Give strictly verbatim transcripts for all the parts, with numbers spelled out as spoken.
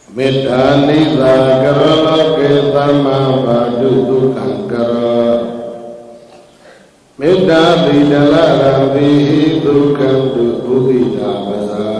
မေတ္တာနိသာကရောလောကေသမ္မာဘာဒုဒုက္ခံကရောမေတ္တာတိတလရံတိဒုက္ခံတုဘုဒ္ဓိတာပဇာ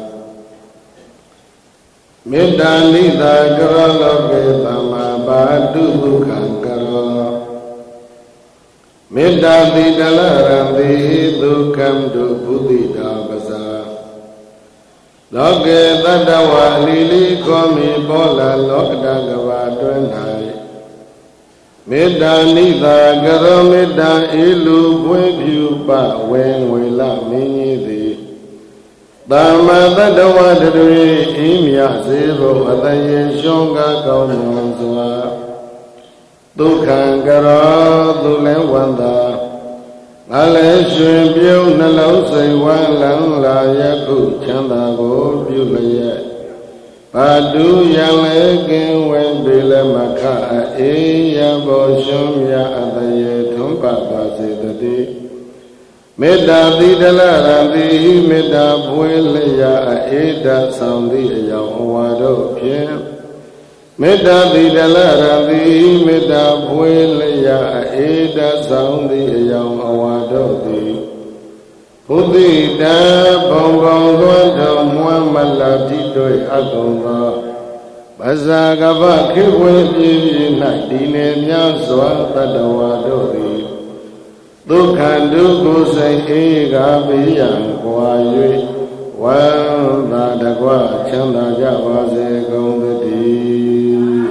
မေတ္တာနိသာကရောလောကေသမ္မာဘာဒုဒုက္ခံကရောမေတ္တာတိတလရံတိဒုက္ခံတုဘုဒ္ဓိတာပဇာလောကေတတ္တဝါလီလီခောမိပေါ်လာလောကတကဘာတွင်၌မေတ္တာနိသာကရောမေတ္တာဤလူပွင့်ဖြူပဝေငွေလမင်းကြီးသည်သမ္မာတတ္တဝါတွေဤမြစေသောအတယေရှုံးကကောင်းမွန်စွာဒုက္ခံကရောသူလည်းဝန္တာငါလည်းရွှင်ပြုံးနှလုံးစိတ်ဝမ်းလန်းလာယခုချမ်းသာကိုပြုလျက်ဘာတုယံလည်းကင်းဝဲပေလည်းမခအေးရဘောရှုံးမြအတရေထွန်းပါပါစေတည်းမေတ္တာတိတလရံတိမေတ္တာပွေလျာအေဒဆောင်သည့်အယောင်အဝါတို့ဖြင့်မေတ္တာတိတလရံတိမေတ္တာပွေလျာအေဒဆောင်သည့်အယောင်အဝါတို့သည်ဘုဒ္ဓိတံဘုံဘုံသွန်းတော်မွမ်းမလာတိတို့အကုန်သောပဇာကပခေဝေပြည်ပြည်၌ဒီနေများစွာတတ္တဝါတို့သည်ဒုက္ခဒုက္ခစိတ်အေကပိယံကွာ၍ဝန္တာတကွချမ်းသာကြပါစေကုန်သတည်း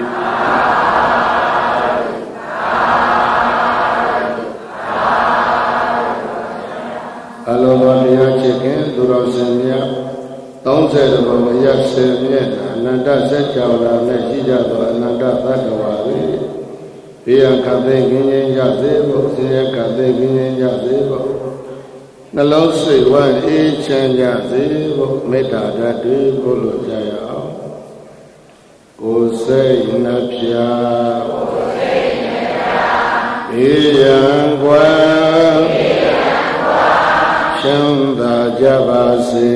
အလောဘတရားချစ်ခင်သူတော်စင်များသုံးဆယ်ဘုံရဆယ်မြတ်အနန္တစัจ java လာနဲ့ရှိကြသောအနန္တသတ္တဝါတွေဘေးရန်ခတ်သိမ်းခြင်းခြင်းရစေဖို့ဆင်းရဲခတ်သိမ်းခြင်းခြင်းရစေဖို့နှလုံးစိတ်ဝမ်းအေးချမ်းကြစေဖို့မေတ္တာဓာတ်တွေပို့လို့ကြရအောင်ကိုယ်စိတ်နှဖျားဘေးရန်ကွာချမ်းသာကြပါစေ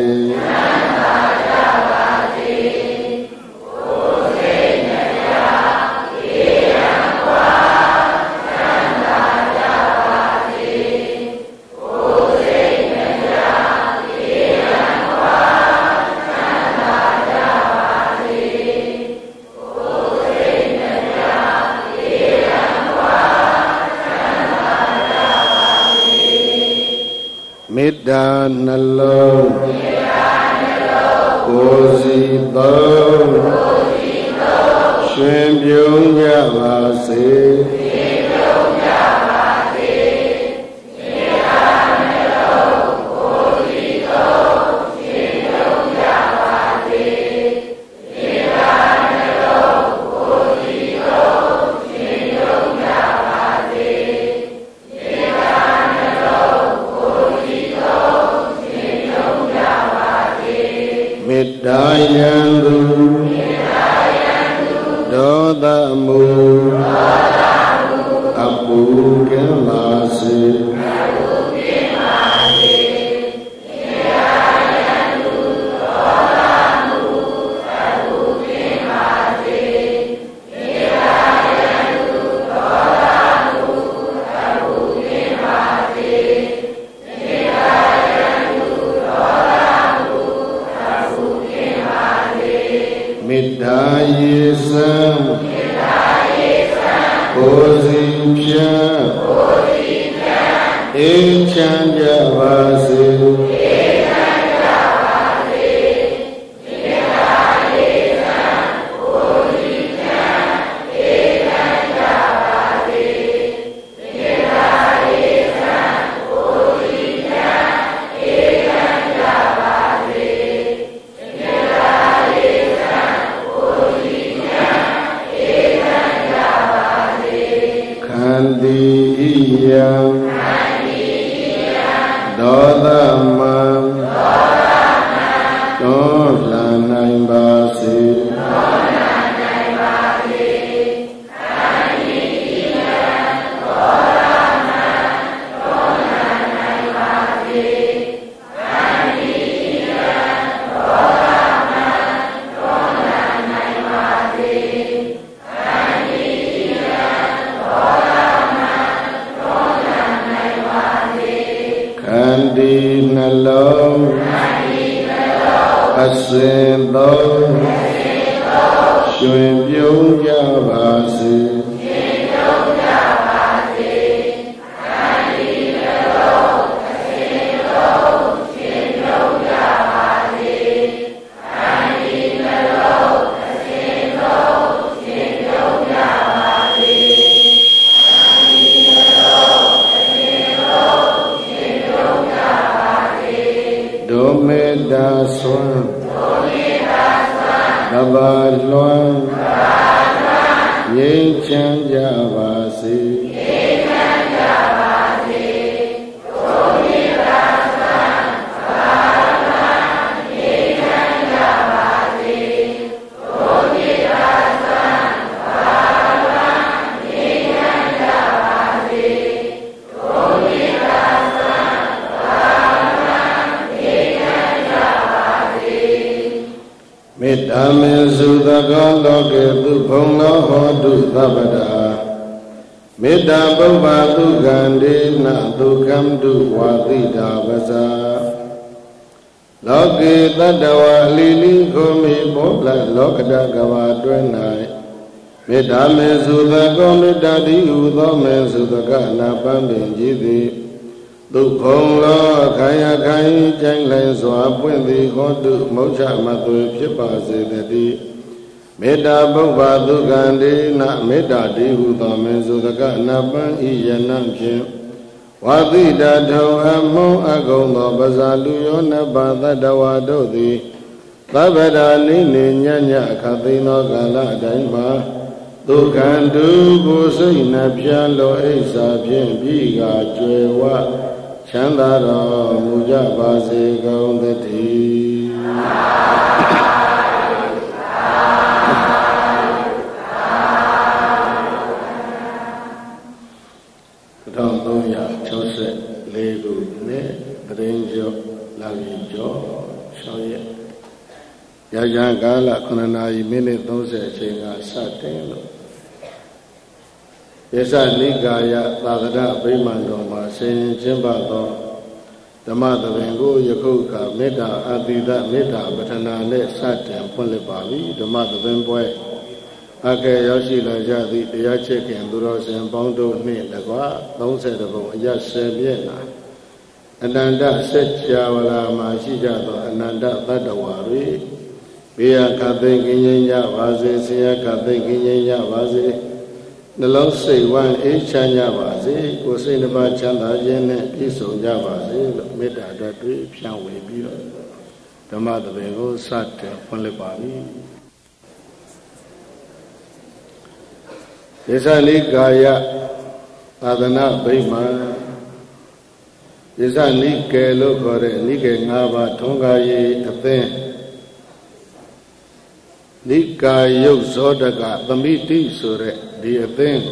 မေတ္တာနှလုံးကိုယ်စီသုံးရွှင်ပြုံးကြပါစေမေတ္တာယံသူဒေါသမူအပူကင်းပါစေမေတ္တာယေစံကိုယ်စီဖြံအေးချမ်းကြပါစေဒေါသမံတော်လှန်နိုင်ပါစေဒီနှလုံးအစဉ်သုံးရွှင်ပြုံးကြပါစေဆွမ်းကဘာလွှမ်းငြိမ်းချမ်းကြပါစေမေတ္တာမေစုသကောလောကေသူဘုံလောဟောတုသဗ္ဗတာမေတ္တာပုဗ္ဗသုကံဒေနသုကံတုဝါတိတာပဇာလောကေတတ္တဝါအလီလီကိုမိဘောလလောကတကဘာတွင်၌မေတ္တာမေစုသကောမေတ္တာတိဟုသောမေစုသကနာပန်းပင်ကြည်သည်သူဘုံလောခိုင်ရခိုင်ကျိုင်းလင်းစွာပွင့်သည်ဟောတုမုတ်ချမသွေဖြစ်ပါစေတည်းမေတ္တာပုဗ္ဗသုကံဒေနမေတ္တာတိဟုသောမေစုသကနာပန်းဤယနံဖြင့်ဝါတိတထုံအမုံအကုံသောပဇာလူယောနဘာသတ္တဝါတို့သည်သဗ္ဗဒါနိနေညညအခသိသောကာလအတိုင်းမှာဒုက္ခံတုကိုစိတ်နှပြလောအိစ္ဆာဖြင့်ပြီးကကျွယ်ဝချမ်းသာတော်မူကြပါစေကုန်သတည်းတောင်းသုံးရာ၆၄ခုနဲ့တရင်ကျော်လာပြီးကျော်၆ရက်ရရန်ကာလခုနှစ်နာရီမိနစ်၃၀အချိန်ကစတင်လို့ယသနိကာယသာသနာဗိမာန်တော်မှာဆင်ကျင်းပသောဓမ္မသဘင်ကိုယခုကမေတ္တာအတိဒမေတ္တာပဋ္ဌနာနဲ့စတင်ဖွင့်လှစ်ပါပြီဓမ္မသဘင်ပွဲအကဲရောက်ရှိလာကြသည့်တရားချစ်ခင်သူတော်စင်ပေါင်းတို့နှင့်တကွ၃၀ဘုံအရဆယ်ပြည့်နာအနန္တစัจ java လာမှာရှိကြသောအနန္တသတ္တဝါတွေဘေးရခတ်သိမ်းကင်းခြင်းကြပါစေဆင်းရဲခတ်သိမ်းကင်းခြင်းကြပါစေနှလုံးစိတ်ဝမ်းအေးချမ်းကြပါစေကိုယ်စိတ်နှပါချမ်းသာခြင်းနဲ့ပြည့်စုံကြပါစေလို့မေတ္တာတော်တွေဖြန့်ဝေပြီးတော့ဓမ္မသဘင်ကိုစတင်ဖွင့်လှစ်ပါပြီဒေသနိကာယသာသနာဗိမာန်ဒေသနိကေလို့ခေါ်တဲ့နိကေ၅ပါးထွန်းကားရေးအသင်းနိကာယုတ်ဇောတကသမိတိဆိုတဲ့ဒီအသင်း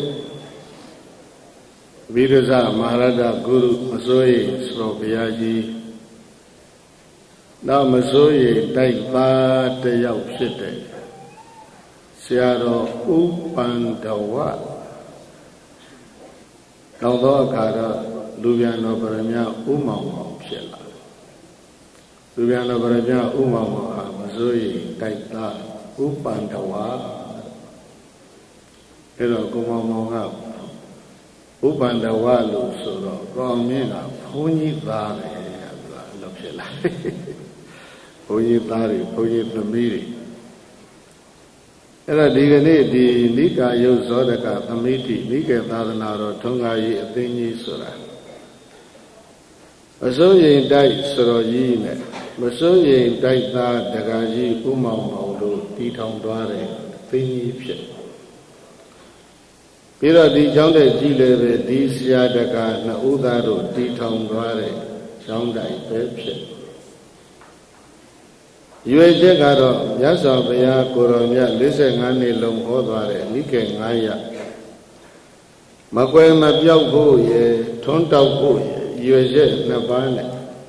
ဗိရဇမဟာရတဂုရုမစိုးရိမ်ဆိုတော်ဘုရားကြီးနောက်မစိုးရိမ်တိုက်သားတယောက်ဖြစ်တဲ့ဆရာတော်ဥပန္ဒဝနောက်သောအခါတော့လူပြန်တော်ဗရမ ဥမောင်မောင်ဖြစ်လာလူပြန်တော်ဗရမ ဥမောင်မောင်ဟာမစိုးရိမ်တိုက်သားဥပန္ဒဝအဲ့တော့ကိုမောင်မောင်ကဥပန္ဒဝလို့ဆိုတော့ကောင်းမင်းကဘုန်းကြီးသားပဲဆိုတာလို့ဖြစ်လာဘုန်းကြီးသားတွေဘုန်းကြီးသမီးတွေအဲ့တော့ဒီကနေ့ဒီနိကာယုတ်ဇောတကသမိတိနိကေသာသနာတော်ထုံးကားရေးအသိဉ္ကြီးဆိုတာမစိုးရိမ်တိုက်စတော်ကြီးနဲ့မစိုးရိမ်တိုက်သားတက္ကကြီးဥမောင်မောင်တို့တည်ထောင်သွားတဲ့အသိဉ္ကြီးဖြစ်ပြီးတော့ဒီကျောင်းတဲ့ကြီးလည်းပဲဒီဆရာတက္ကနှစ်ဦးသားတို့တည်ထောင်သွားတဲ့ကျောင်းတိုင်ပဲဖြစ်ရွေချက်ကတော့မြတ်စွာဘုရားကိုရောမြတ်၄၅နှစ်လုံးဟောသွားတဲ့နိကေ၅ရပ်မကွယ်မပြောက်ဖို့ရယ်ထွန်းတောက်ဖို့ရယ်ရွေချက်နှစ်ပါးနဲ့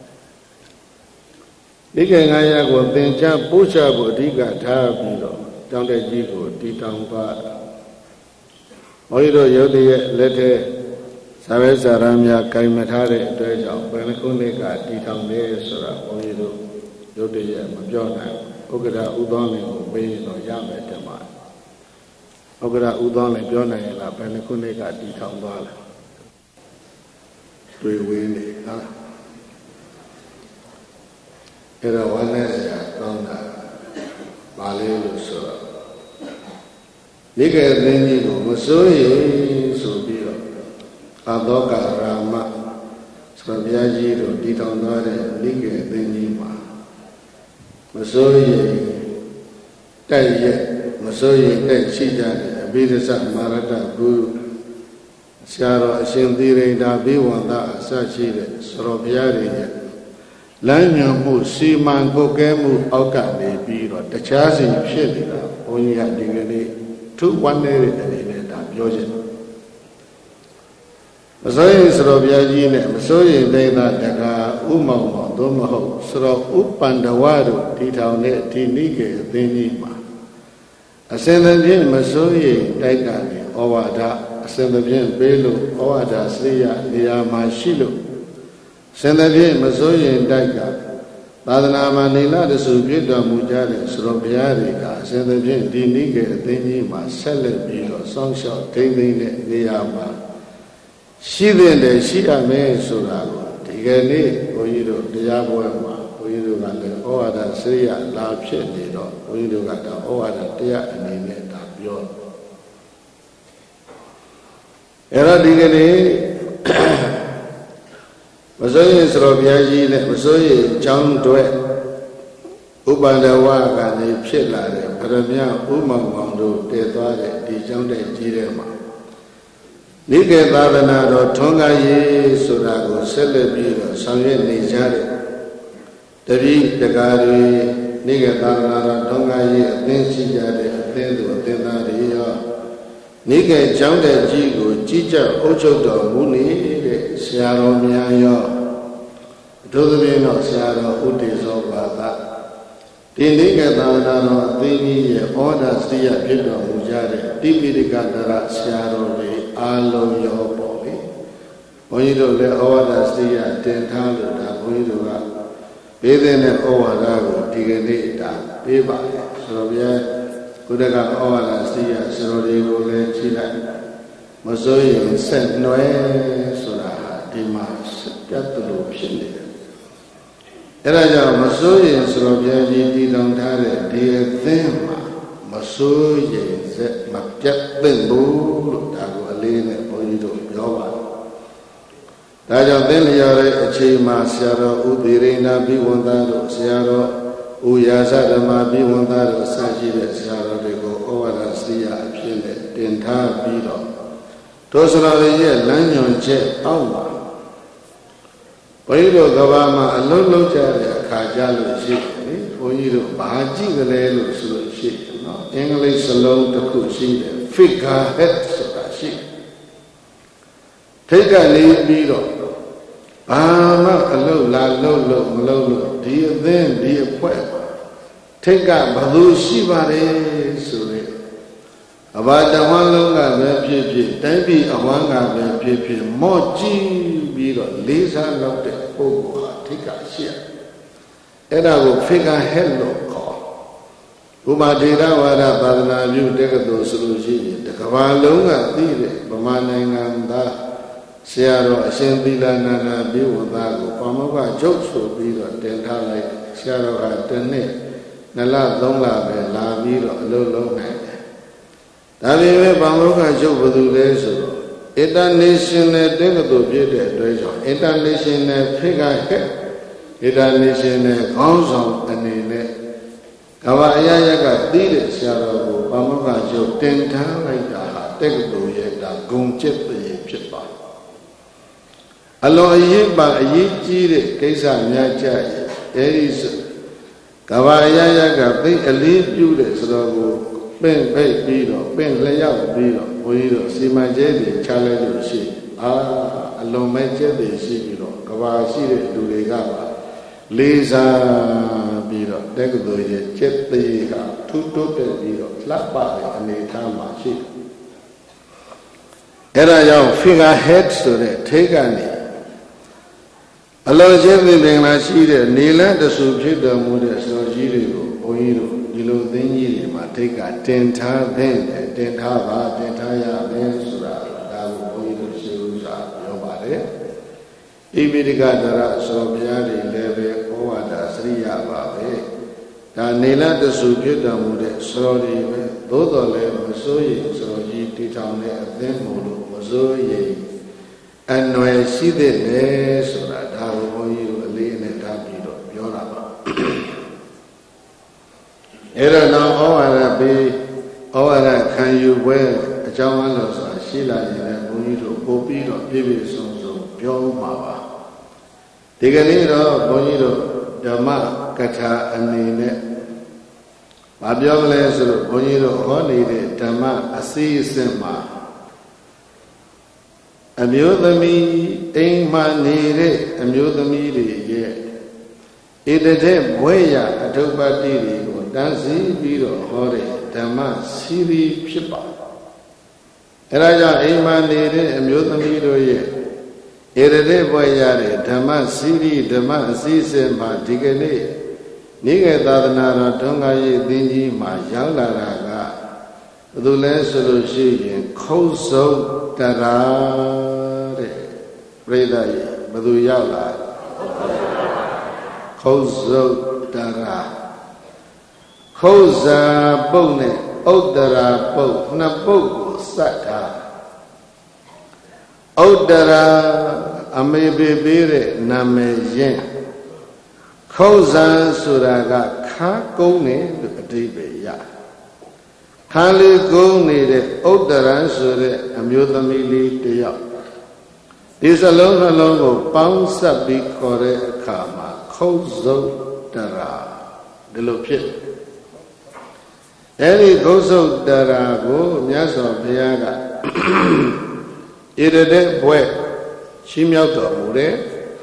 နိကေ၅ရပ်ကိုသင်္ချပို့ချဖို့အဓိကထားပြီးတော့ကျောင်းတဲ့ကြီးကိုတည်ထောင်သွားမောဟိတို့ရုပ်တရက်လက်ထဲဇစာပဲစာရမ်းများကင်မထားတဲ့အတွက်ကြောင့်ဘယ်နှခုနှစ်ကတည်ထောင်တယ်ဆိုတာဘုန်းကြီးတို့ရုပ်တရက်မပြောနိုင်ဘူးဥက္ကဋ္ဌဥသောလင်ကိုပေးရင်တော့ရမယ်တမန်ဥက္ကဋ္ဌဥသောလင်ပြောနိုင်ရင်လားဘယ်နှခုနှစ်ကတည်ထောင်သွားလဲတွေ့ဝင်းနေဟာအဲ့တော့ဝမ်းနဲ့စရာကောင်းတာပါလေလို့ဆိုတော့နိကေသင်းကြီးကိုမစိုးရင်ဆိုပြီးတော့အသောကရာမဆိုဘုရားကြီးတို့တည်ထောင်သွားတဲ့နိကေသင်းကြီးမှာမစိုးရင်တိုက်ရက်မစိုးရင်တိုက်ရှိကြတဲ့အဘိဓစ္စမာရတဂုဆရာတော်အရှင်သီရိန္ဒာဘိဝန္တအစရှိတဲ့ဆရာဘုရားတွေရဲ့လမ်းညွှန်မှုစီမံကုတ်ကဲမှုအောက်ကနေပြီးတော့တခြားစီဖြစ်နေတာဘုန်းကြီးကဒီကနေ့ထုဝန်းနေတဲ့အနေနဲ့ဒါပြောချင်တယ်မစိုးရင်ဆရာဘုရားကြီးနဲ့မစိုးရင်ဒိသတကာဥမောင်မောင်သို့မဟုတ်ဆရာဥပန္ဒဝတို့တည်ထောင်တဲ့ဒီနိကေအသင်းကြီးမှာအစဉ်သဖြင့်မစိုးရင်တိုက်ကနေဩဝါဒအစဉ်သဖြင့်ပေးလို့ဩဝါဒစရိယနေရာမှာရှိလို့စင်သဖြင့်မစိုးရင်တိုက်ကသာသနာမှာနေလာတဆူပြည့်တော်မူကြတဲ့ဆရာဘုရားတွေကအစဉ်သဖြင့်ဒီနိကေအသင်းကြီးမှာဆက်လက်ပြီးတော့စောင့်ရှောက်ထိန်းသိမ်းတဲ့နေရာမှာရှိတဲ့တယ်ရှိရမယ်ဆိုတာကိုဒီကနေ့ဘုန်းကြီးတို့တရားပွဲမှာဘုန်းကြီးတို့ကလည်းဩဝါဒစရိယလာဖြစ်နေတော့ဘုန်းကြီးတို့ကတော့ဩဝါဒတရားအနေနဲ့ဒါပြောအဲ့တော့ဒီကနေ့မစိုးရင်ဆရာဘုရားကြီးနဲ့မစိုးရင်ကျောင်းတွဲဥပန္ဒဝကနေဖြစ်လာတဲ့ဗရမယဥမောင်မောင်တို့တည်သွားတဲ့ဒီကျောင်းတဲ့ကြီးထဲမှာနိကေသာသနာတော်ထွန်းကားရေးဆိုတာကိုဆက်လက်ပြီးတော့ဆောင်ရွက်နေကြတဲ့တတိတကာတွေနိကေသာသနာတော်ထွန်းကားရေးအသင်းရှိကြတဲ့အသင်းသူအသင်းသားတွေရောနိကေကျောင်းတဲ့ကြီးကိုကြီးကြပ်အုပ်ချုပ်တော်မူနေတဲ့ဆရာတော်များရောအထူးသဖြင့်တော့ဆရာတော်ဥဒေသောဘာသာဒီနိကေသာသနာတော်အသင်းကြီးရဲ့ဩဒါစရိယဖြစ်တော်မူကြတဲ့တိပိဋကတရဆရာတော်တွေအားလုံးရောပေါ့လေဘုန်းကြီးတို့လည်းဩဝါဒစရိယတင်ထားလို့ဒါဘုန်းကြီးတို့ကပေးတဲ့ဩဝါဒကိုဒီကနေ့ဒါပေးပါလေဆိုတော့ဗျာကုသကဩဝါဒစရိယဆရာတော်တွေကိုလည်းကြည့်လိုက်မစိုးရင်ဆက်နွယ်ဆိုတာဒီမှာပြတ်လို့ဖြစ်နေတယ်အဲ့ဒါကြောင့်မစိုးရင်ဆရာဘုရားကြီးတည်ထောင်ထားတဲ့ဒီအသင်းမှာမစိုးရင်ဆက်မပြတ်သင့်ဘူးလို့ဒါကိုအလေးနဲ့ဘုန်းကြီးတို့ပြောပါတယ်ဒါကြောင့်သင်လျော်တဲ့အချိန်မှာဆရာတော်ဥသီရိန္ဒာဘိဝန္တတို့ဆရာတော်ဥယာသဓမ္မဘိဝန္တတို့စရှိတဲ့ဆရာတော်တွေကိုဩဝါဒစရိယအဖြစ်နဲ့တင်ထားပြီးတော့တို့ဆရာတွေရဲ့လမ်းညွှန်ချက်အောက်မှာဘုန်းကြီးတို့ကဘာမှာအလုံးလုံးကြတဲ့အခါကြလို့ရှိတယ်လေဘုန်းကြီးတို့ဘာကြည့်ကြလဲလို့ဆိုလို့ရှိတယ်နော်အင်္ဂလိပ်စလုံးတစ်ခုရှိတယ် figure head ဆိုတာရှိထိတ်ကနေပြီးတော့ဘာမှအလုံးလာလုံးလုံးမလုံးလို့ဒီအသင်းဒီအဖွဲထိတ်ကဘယ်သူရှိပါလဲဆိုရဲအဘာတဝမ်းလုံးကပဲဖြစ်ဖြစ်တိုင်းပြည်အဝမ်းကပဲဖြစ်ဖြစ်မော့ကြည့်ပြီးတော့လေးစားလောက်တဲ့ပုဂ္ဂိုလ်ဟာထိတ်ကရှိရအဲ့ဒါကို figure head လို့ခေါ်ဥပဒေရဝါဒသာသနာပြုတက္ကသိုလ်ဆိုလို့ရှိရင်တစ်ကမ္ဘာလုံးကသိတဲ့ဗမာနိုင်ငံသားဆရာတော်အရှင်သီလနန္ဒာဘိဝန္တကိုပါမောက္ခချုပ်ဆိုပြီးတော့တင်ထားလိုက်ဆရာတော်ကတနေ့နှစ်လသုံးလပဲလာပြီးတော့အလုပ်လုပ်နိုင်တယ်ဒါပေမဲ့ပါမောက္ခချုပ်ဘယ်သူလဲဆိုတော့ international တက္ကသိုလ်ဖြစ်တဲ့အတွက်ကြောင့် international figure head international ခေါင်းဆောင်အနေနဲ့ကမ္ဘာအရာရကသိတဲ့ဆရာတော်ကိုပါမောက္ခချုပ်တင်ထားလိုက်တာဟာတက္ကသိုလ်ရဲ့ဒါဂုဏ်ကျက်တည်းဖြစ်ပါအလွန်အရေးပါအရေးကြီးတဲ့ကိစ္စများကြရဲ့အဲဒီကဘာရရကသိအလေးပြုတဲ့ဆိုတော့ကိုပင့်ဖိတ်ပြီးတော့ပင့်လျောက်ပြီးတော့ဘုန်းကြီးတို့စီမံကျဲတွေချလိုက်လို့ရှိအာအလွန်မဲ့ကျက်တွေရှိပြီးတော့ကဘာရှိတဲ့လူတွေကပါလေးစားပြီးတော့တက္ကသိုလ်ရဲ့ကျက်သေးကထူးတိုးတက်ပြီးတော့လှပတဲ့အနေအထားမှာရှိတယ်အဲ့ဒါကြောင့် figure head ဆိုတဲ့ထိတ်ကနေအလောချင်းပင်ပင်လာရှိတဲ့နေလန်းတဆူဖြစ်တော်မူတဲ့စောကြီးတွေကိုဘုန်းကြီးတို့ဒီလိုသင်ကြီးတွေမှာထိတ်ကတင်ထားတဲ့တင်ထားပါတင်ထားရမယ်ဆိုတာဒါကိုဘုန်းကြီးတို့ရှင်းဥစွာပြောပါတယ်ဣပိဓကတရဆောဘုရားတွေလည်းပဲဩဝါဒစရိယပါပဲဒါနေလန်းတဆူဖြစ်တော်မူတဲ့စောတွေပဲသို့တော်လည်းမစိုးရိမ်စောကြီးတည်ထောင်တဲ့အသင်းမို့လို့မစိုးရိမ်အနွယ်ရှိတဲ့လေဆိုတာဒါကိုဘုန်းကြီးတို့အလေးနဲ့ထားပြီးတော့ပြောတာပါအဲ့တော့နောက်ဩဝါဒပေးဩဝါဒခံယူပွဲအကြောင်းအလို့ဆိုတာရှိလာရင်လည်းဘုန်းကြီးတို့ပို့ပြီးတော့ပြည့်ပြည့်စုံစုံပြောမှာပါဒီကနေ့တော့ဘုန်းကြီးတို့ဓမ္မကထာအနေနဲ့မပြောမလဲဆိုတော့ဘုန်းကြီးတို့ဟောနေတဲ့ဓမ္မအစီအစဉ်မှာအမျိုးသမီးအိမ်မှနေတဲ့အမျိုးသမီးတွေရဲ့ဣတတဲ့ဘွဲရအထုပ္ပတ္တိတွေကိုတန်းစီပြီးတော့ဟောတဲ့ဓမ္မစီရီဖြစ်ပါအဲဒါကြောင့်အိမ်မှနေတဲ့အမျိုးသမီးတို့ရဲ့ဣတတဲ့ဘွဲရတဲ့ဓမ္မစီရီဓမ္မအစည်းအဝေးမှာဒီကနေ့နိကေသာသနာတော်ဒုံဃာရိပ်သင်ကြီးမှာရောက်လာတာကဘယ်သူလဲဆိုလို့ရှိရင်ခုတ်စုံတရာတဲ့ပြိဿကြီးဘယ်သူရောက်လာခုတ်စုံတရာခုတ်ဇာပုတ်နဲ့ဥတ္တရာပုတ်နှစ်ပုတ်ကိုစက်ထားဥတ္တရာအမေပေပေးတဲ့နာမည်ရင်းခုတ်ဇာဆိုတာကခါကုန်းနေလို့အဓိပ္ပာယ်ရခါလေးကုန်းနေတဲ့ဥတ္တရဆိုတဲ့အမျိုးသမီးလေးတယောက်ဒီစလုံးနှလုံးကိုပေါင်းစပ်ပြီးခေါ်တဲ့အခါမှာခုတ်စုတ်တရာဒီလိုဖြစ်အဲဒီခုတ်စုတ်တရာကိုမြတ်စွာဘုရားကဣရတဲ့ဘွဲ့ချီးမြှောက်တော်မူတယ်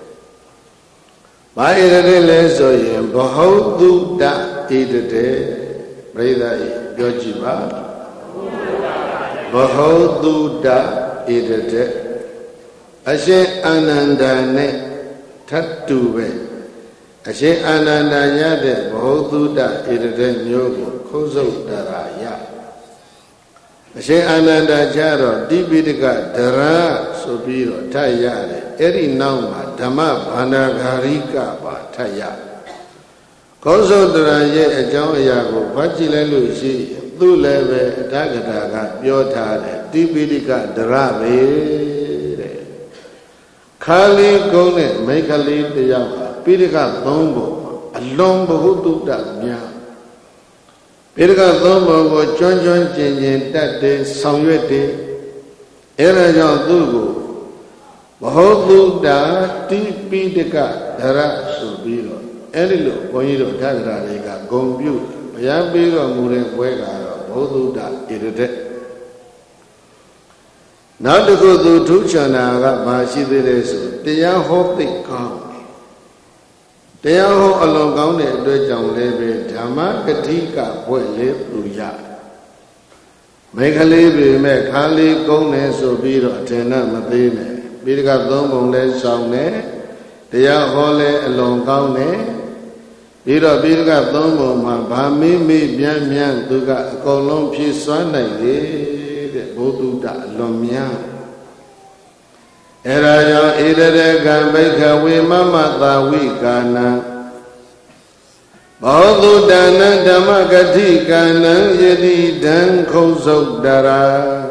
ဘာဣရတဲ့လဲဆိုရင်ဘဟုတုတဣရတဲ့ပရိသတ်ပြောကြည့်ပါဘဟုတုတဣရတဲ့အရှင်အာနန္ဒာနဲ့ထပ်တူပဲအရှင်အာနန္ဒာရတဲ့ဘဟုတုတဣရတဲ့မျိုးကိုခုတ်စုတ်တရာရအရှင်အာနန္ဒာကျတော့တိပိဋကဒရာဆိုပြီးတော့ထပ်ရတယ်အဲ့ဒီနောက်မှာဓမ္မဗန္ဒာဂါရိကပါထပ်ရခုတ်စုတ်တရာရဲ့အကြောင်းအရာကိုဖတ်ကြည့်လိုက်လို့ရှိရင်သူ့လည်းပဲအတ္တကတာကပြောထားတယ်တိပိဋကဒရာပဲတဲ့ခါလေးကုန်းတဲ့မိခလေးတယောက်ဟာပိဋကသုံးပုံအလွန်ဘဟုတုတများပိဋကသုံးပုံကိုကျွမ်းကျွမ်းကျင်ကျင်တတ်တယ်ဆောင်ရွက်တယ်အဲဒါကြောင့်သူ့ကိုဘဟုတုတတိပိဋကဒရာဆိုပြီးတော့အဲ့ဒီလိုဘုန်းကြီးတို့ထာဂရာတွေကဂုံပြုဘုရားပေးတော်မူတဲ့ဘွဲကတော့ဘုသုတဣရတဲ့နောက်တစ်ခုသူထူးချွန်တာကဘာရှိသေးလဲဆိုတရားဟောသိကောင်းတရားဟောအလွန်ကောင်းတဲ့အတွက်ကြောင့်လည်းပဲဓမ္မကတိကဘွဲလေးသူရမိခလေးပေမဲ့ခါလေးကုန်းနေဆိုပြီးတော့အထင်နဲ့မသေးနဲ့ပိဋကသုံးပုံလဲဆောင်တယ်တရားဟောလဲအလွန်ကောင်းတယ်ပြီးတော့ပိဋကသုံးပုံမှာဗာမိမိပြန်ပြန်သူကအကုန်လုံးဖြည့်စွမ်းနိုင်လေတဲ့ဘုဒ္ဓတအလွန်များအဲ့ဒါကြောင့်ဣရရေကံဘိခဝေမမသာဝိကာနံဘောဓုတနံဓမ္မဂတိကံနံယတိဒံခုတ်စုတ်တရာ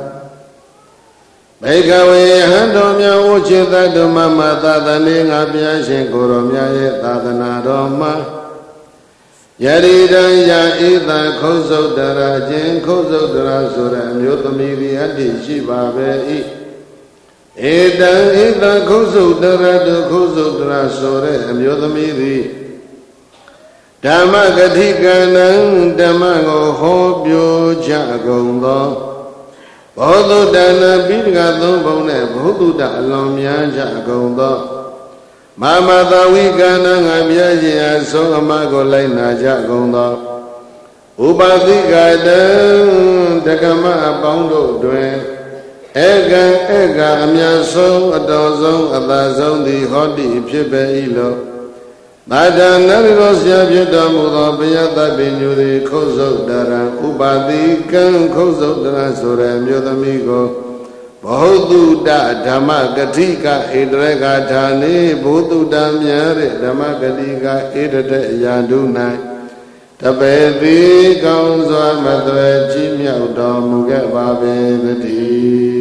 ဘိခဝေဟံတော်မြတ်ဝချေတ္တမမသာသနေငါဘုရားရှင်ကိုရောမြတ်ရဲ့သာသနာတော်မှာယရိတံယဣသခုတ်စုတ်တရာခြင်းခုတ်စုတ်တရာဆိုတဲ့အမျိုးသမီးဒီအတ္တိရှိပါပဲဤဧတံဣသခုတ်စုတ်တရာတုခုတ်စုတ်တရာဆိုတဲ့အမျိုးသမီးသည်ဓမ္မဂတိကံနံဓမ္မကိုဟောပြောကြကုန်သောဘောဓုတနာပိဋကသုံးပုံနဲ့ဘုဒ္ဓအလွန်များကြကုန်သောမမသာဝိကံနာငါပြည့်ခြင်းအဆုံးအမကိုလိုက်နာကြကုန်သောဥပသိကတံတက္ကမအပေါင်းတို့တွင် Ega ega amyasong adozong adazong di hodi pibe ilo. Nada narirosya pieda muda piyata pinyudi khosok dara upadi kan khosok dara sura myodamigo. Baududa dhamma gatika idrega dhani baududa myare dhamma gatika idate yadunai. Tabedi kaunzwa madwe jimya udamuge babe vati.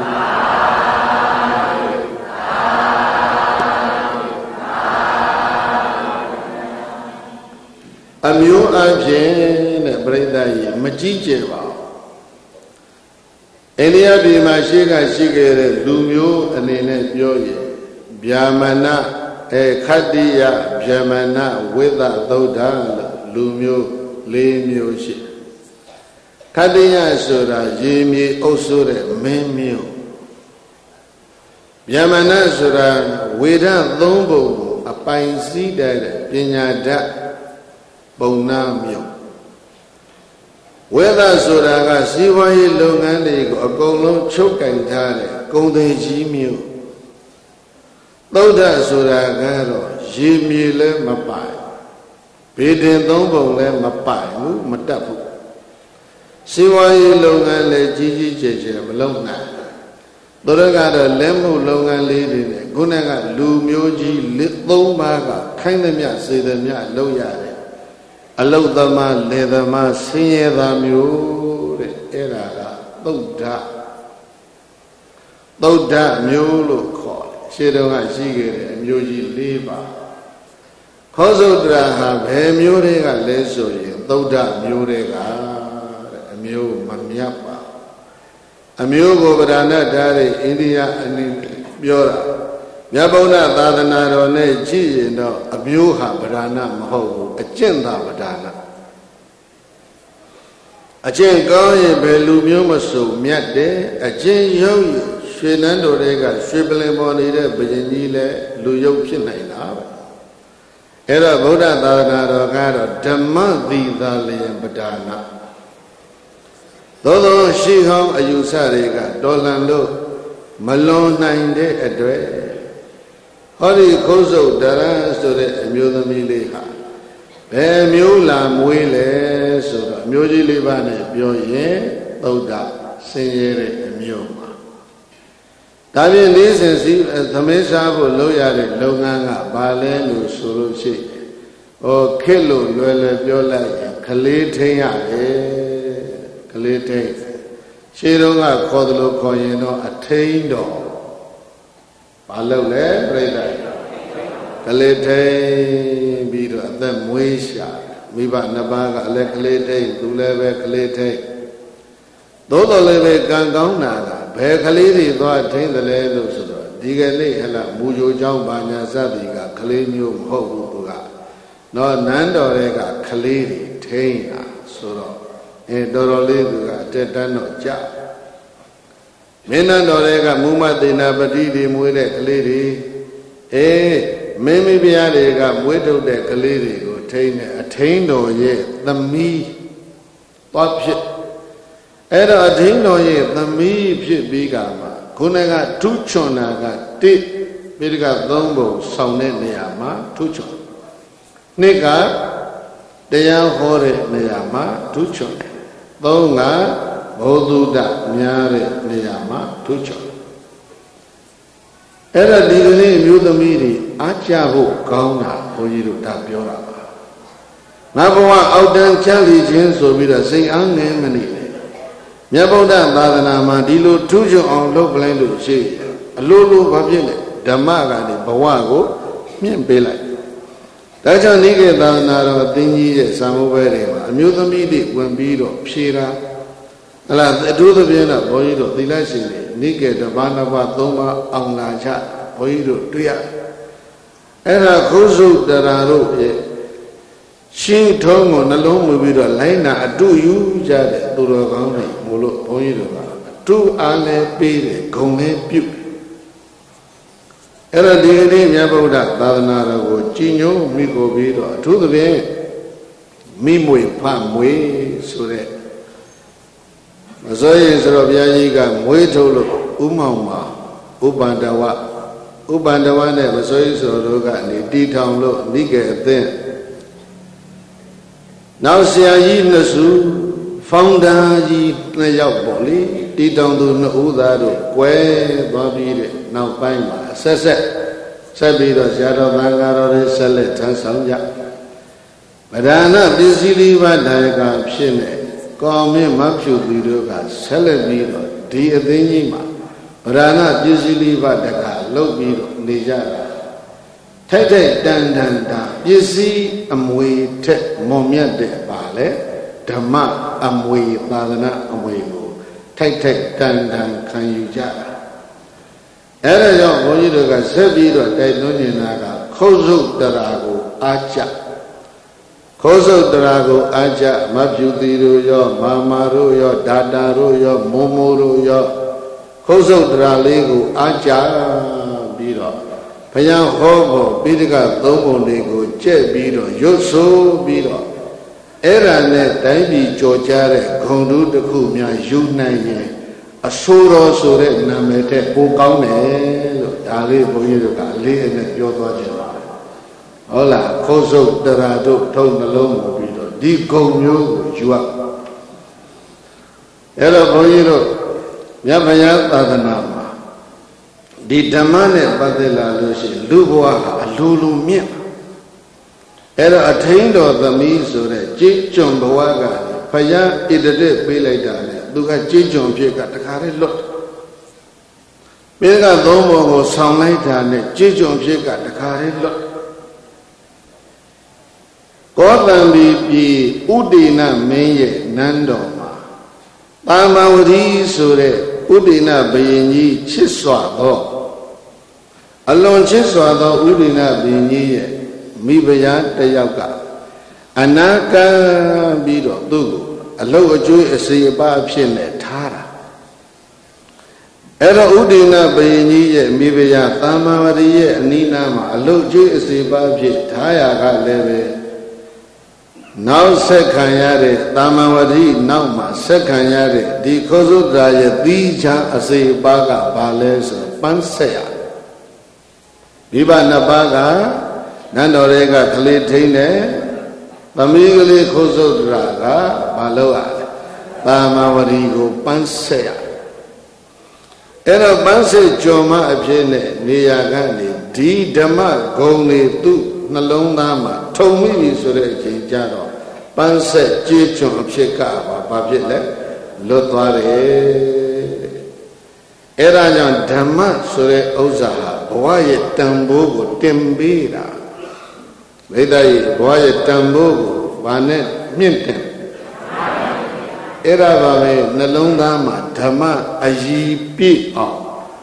Amyo abye ne prayda yi maji je ba. Eliya di ma shi ka shi ke de lu myo ane ne pyo ye. Vyamana e khadiya vyamana veda dauda lu myo le myo shi. Khadiya sura ye mi osu de men myo. Vyamana sura veda thombo apai si de pinya da Bông miêu Quế ta sổ đà gà sĩ hoa yi lâu ngán đi có công lâu chốc cảnh tha này công thế chí miêu Tâu ta sổ đà gà rồi yi miêu lên mà bài Bì thiên tông bông lên mà bài ngũ mà đạp phụ Sĩ hoa yi lâu ngán lên chí chí chế chế mà lâu ngán Tâu ta gà rồi lên mù lâu ngán lý đi này Cô này gà lưu miêu chí lít tông mà gà khánh tâm nhạc xây tâm nhạc lâu dạ này Alauddama ledama sinyedamyo era ga Buddha Buddha myo lo kho she dong ga shi ge de myo ji le ba Khosudra ha bhe myo de ga le so yin Buddha myo de ga de myo ma myat ba Amyo ko padana da de India ani pyo ra Nya Buddha Thadana ro ne ji yin do amyo ha padana ma hot bu Ajin tha padana Ajin kaung yin bhe lu myo ma so myat de Ajin yau yin Shwe nan do de ga shwe pling paw ni de bhajan ji le lu yau phit nai la ba Ai do Buddha Thadana ro ka do Dhamma thitha liyan padana Tho tho shi hong ayusa de ga do lan lo ma lon nai de atwe Hori khosok dara so de amyo thami le ha Bhe myo la mwe le so do amyo ji le ba ne pyo yin Buddha sin ye de amyo ma Da phyin li sin si thamin sa pho lou ya de long ngan ga ba le lo so lo phit O khit lo lwe lwe pyo lai yin khale thain ya de khale thain She dong ga kho thalo kho yin do athain do Ba lou le prayda Khale thain bi do athat mwe sha Mi ba na ba ga le khale thain tu le be khale thain Tho tho le be kan kaung na ga bhe khale thi thwa thain the le lo so do Di ga nei hala mu jo chaung ba nya sa ti ga khale myo ma hot bu tu ga No nan do de ga khale thi thain ya so do E do do le tu ga tet tan do ja Mên nan do de ga mu ma te na pati di mwe de khale thi E mên mi bya de ga mwe thuk de khale thi ko thain ne athain do ye thami Twa phit Ai do athain do ye thami phit pi ga ma Khu nai ga thu chon na ga tit pi ga thong bou saung de neya ma thu chon Nit ga taya ho de neya ma thu chon Thong ga Baududa mya de neya ma thu chon Ai do di kale amyo thami de a cha pho kaung na bho ji do da pyo ra ba Nga bwa auk tan chan li chin so pi do sai a ngin ma ni le Nya Buddha Thadana ma di lo thu chon aung lop phlain lo shi A lo lo ba phit le Dhamma ga ni bwa ko myin pe lai Da chaung ni ke Thadana ro tin ji ye samu bhe de ma amyo thami de wan pi do phye ra Ala athu the phyin da bho ji do thila shin de ni ke daba na ba thong ba aung la cha bho ji do twi ya Ai da khosok dara ro ye Shin thong ko na long mwe pi do lai na atu yu ja de tu ro kaung ni mo lo bho ji do ga tu a le pe de gong le pyu Ai da di kale nya Buddha Thadana ro ko chi nyo mi ko pi do athu the phyin mi mwe pha mwe so de Maso yin so do bya ji ga mwe thuk lo Umama Ubandawa Ubandawa never so is Rogani T-Town low Nigga then now see I Nasu found ye Nayaboli T-Town do no Udado Quay Bobby now find my Sasset Sabido Shadow Bangaro Select and Sanja Madana busy Vadaga Pshine call me Mapu Bidoga Celebido Dia Dinima Madana busy Vadaga Lobido Nijara Tete Dan Dan Dan Busy Amwe Tet Momia de Bale Dama Amwe Ladana Amwego Tete Dan Dan Can you jara Era Yon Boyidoga Sebido De Nuninaga Kozu Darago Acha Koso Drago Aja Mabjudi yo Mama yo Dada yo Momo yo Koso Dralego Aja Biro Payang Hobo Bidiga Dobo Nego Je Biro Yoso Biro Era ne Taibi Jojare Kondu de Kumia Yunaye Asuro Sure Namete Pokaune Dali Boyiruka Lee and Yodo Hola, Koso Darado told the loan of Di Gomyo, you up. Ella Boyero, Yamaya Tadanama. Di Damane Badela Lucy, Luboa, Lulu Mia. Ella attained of the means of the Jichon Bawaga, Paya, Idade, Bilay, Duga Jichon Pica, the Kari Lot. Mega Domo was sound like that, Jichon Pica, the Kari Lot. Godambi Udina Meye Nandoma Tamawadi Sure Udina Bayini Chiswado Alone Chiswado Udina Bini Mibaya Tayaga Anaka Bido Dugu Alo Ju Esiba Pine Tara Era Udina Bayini Mibaya Tamawadi Ninama Alo Ju Esiba Pine Tayaga Leve Now Sekanyare, Tamawadi, Nauma, Sekanyare, Di Kozo Draya, Dija, Ase Baga, Bales, Pansea. Viva Nabaga, Nandorega, Kalitine, Pamigli Kozo Draga, Baloa, Tamawadi, Pansea. Era Panse Joma Abjene, Niagani, Di Dama, Goni, Tu. Nalonama, Tomi Sure Jaro, Panse, Chichon of Chicago, Babile, Lotware Erajan Dhamma Sure Ozaha, Boye Tambogo, Timbira Vedai, Boye Tambogo, Vane, Minten Eravame, Nalonama, Dhamma, Aji Pi on.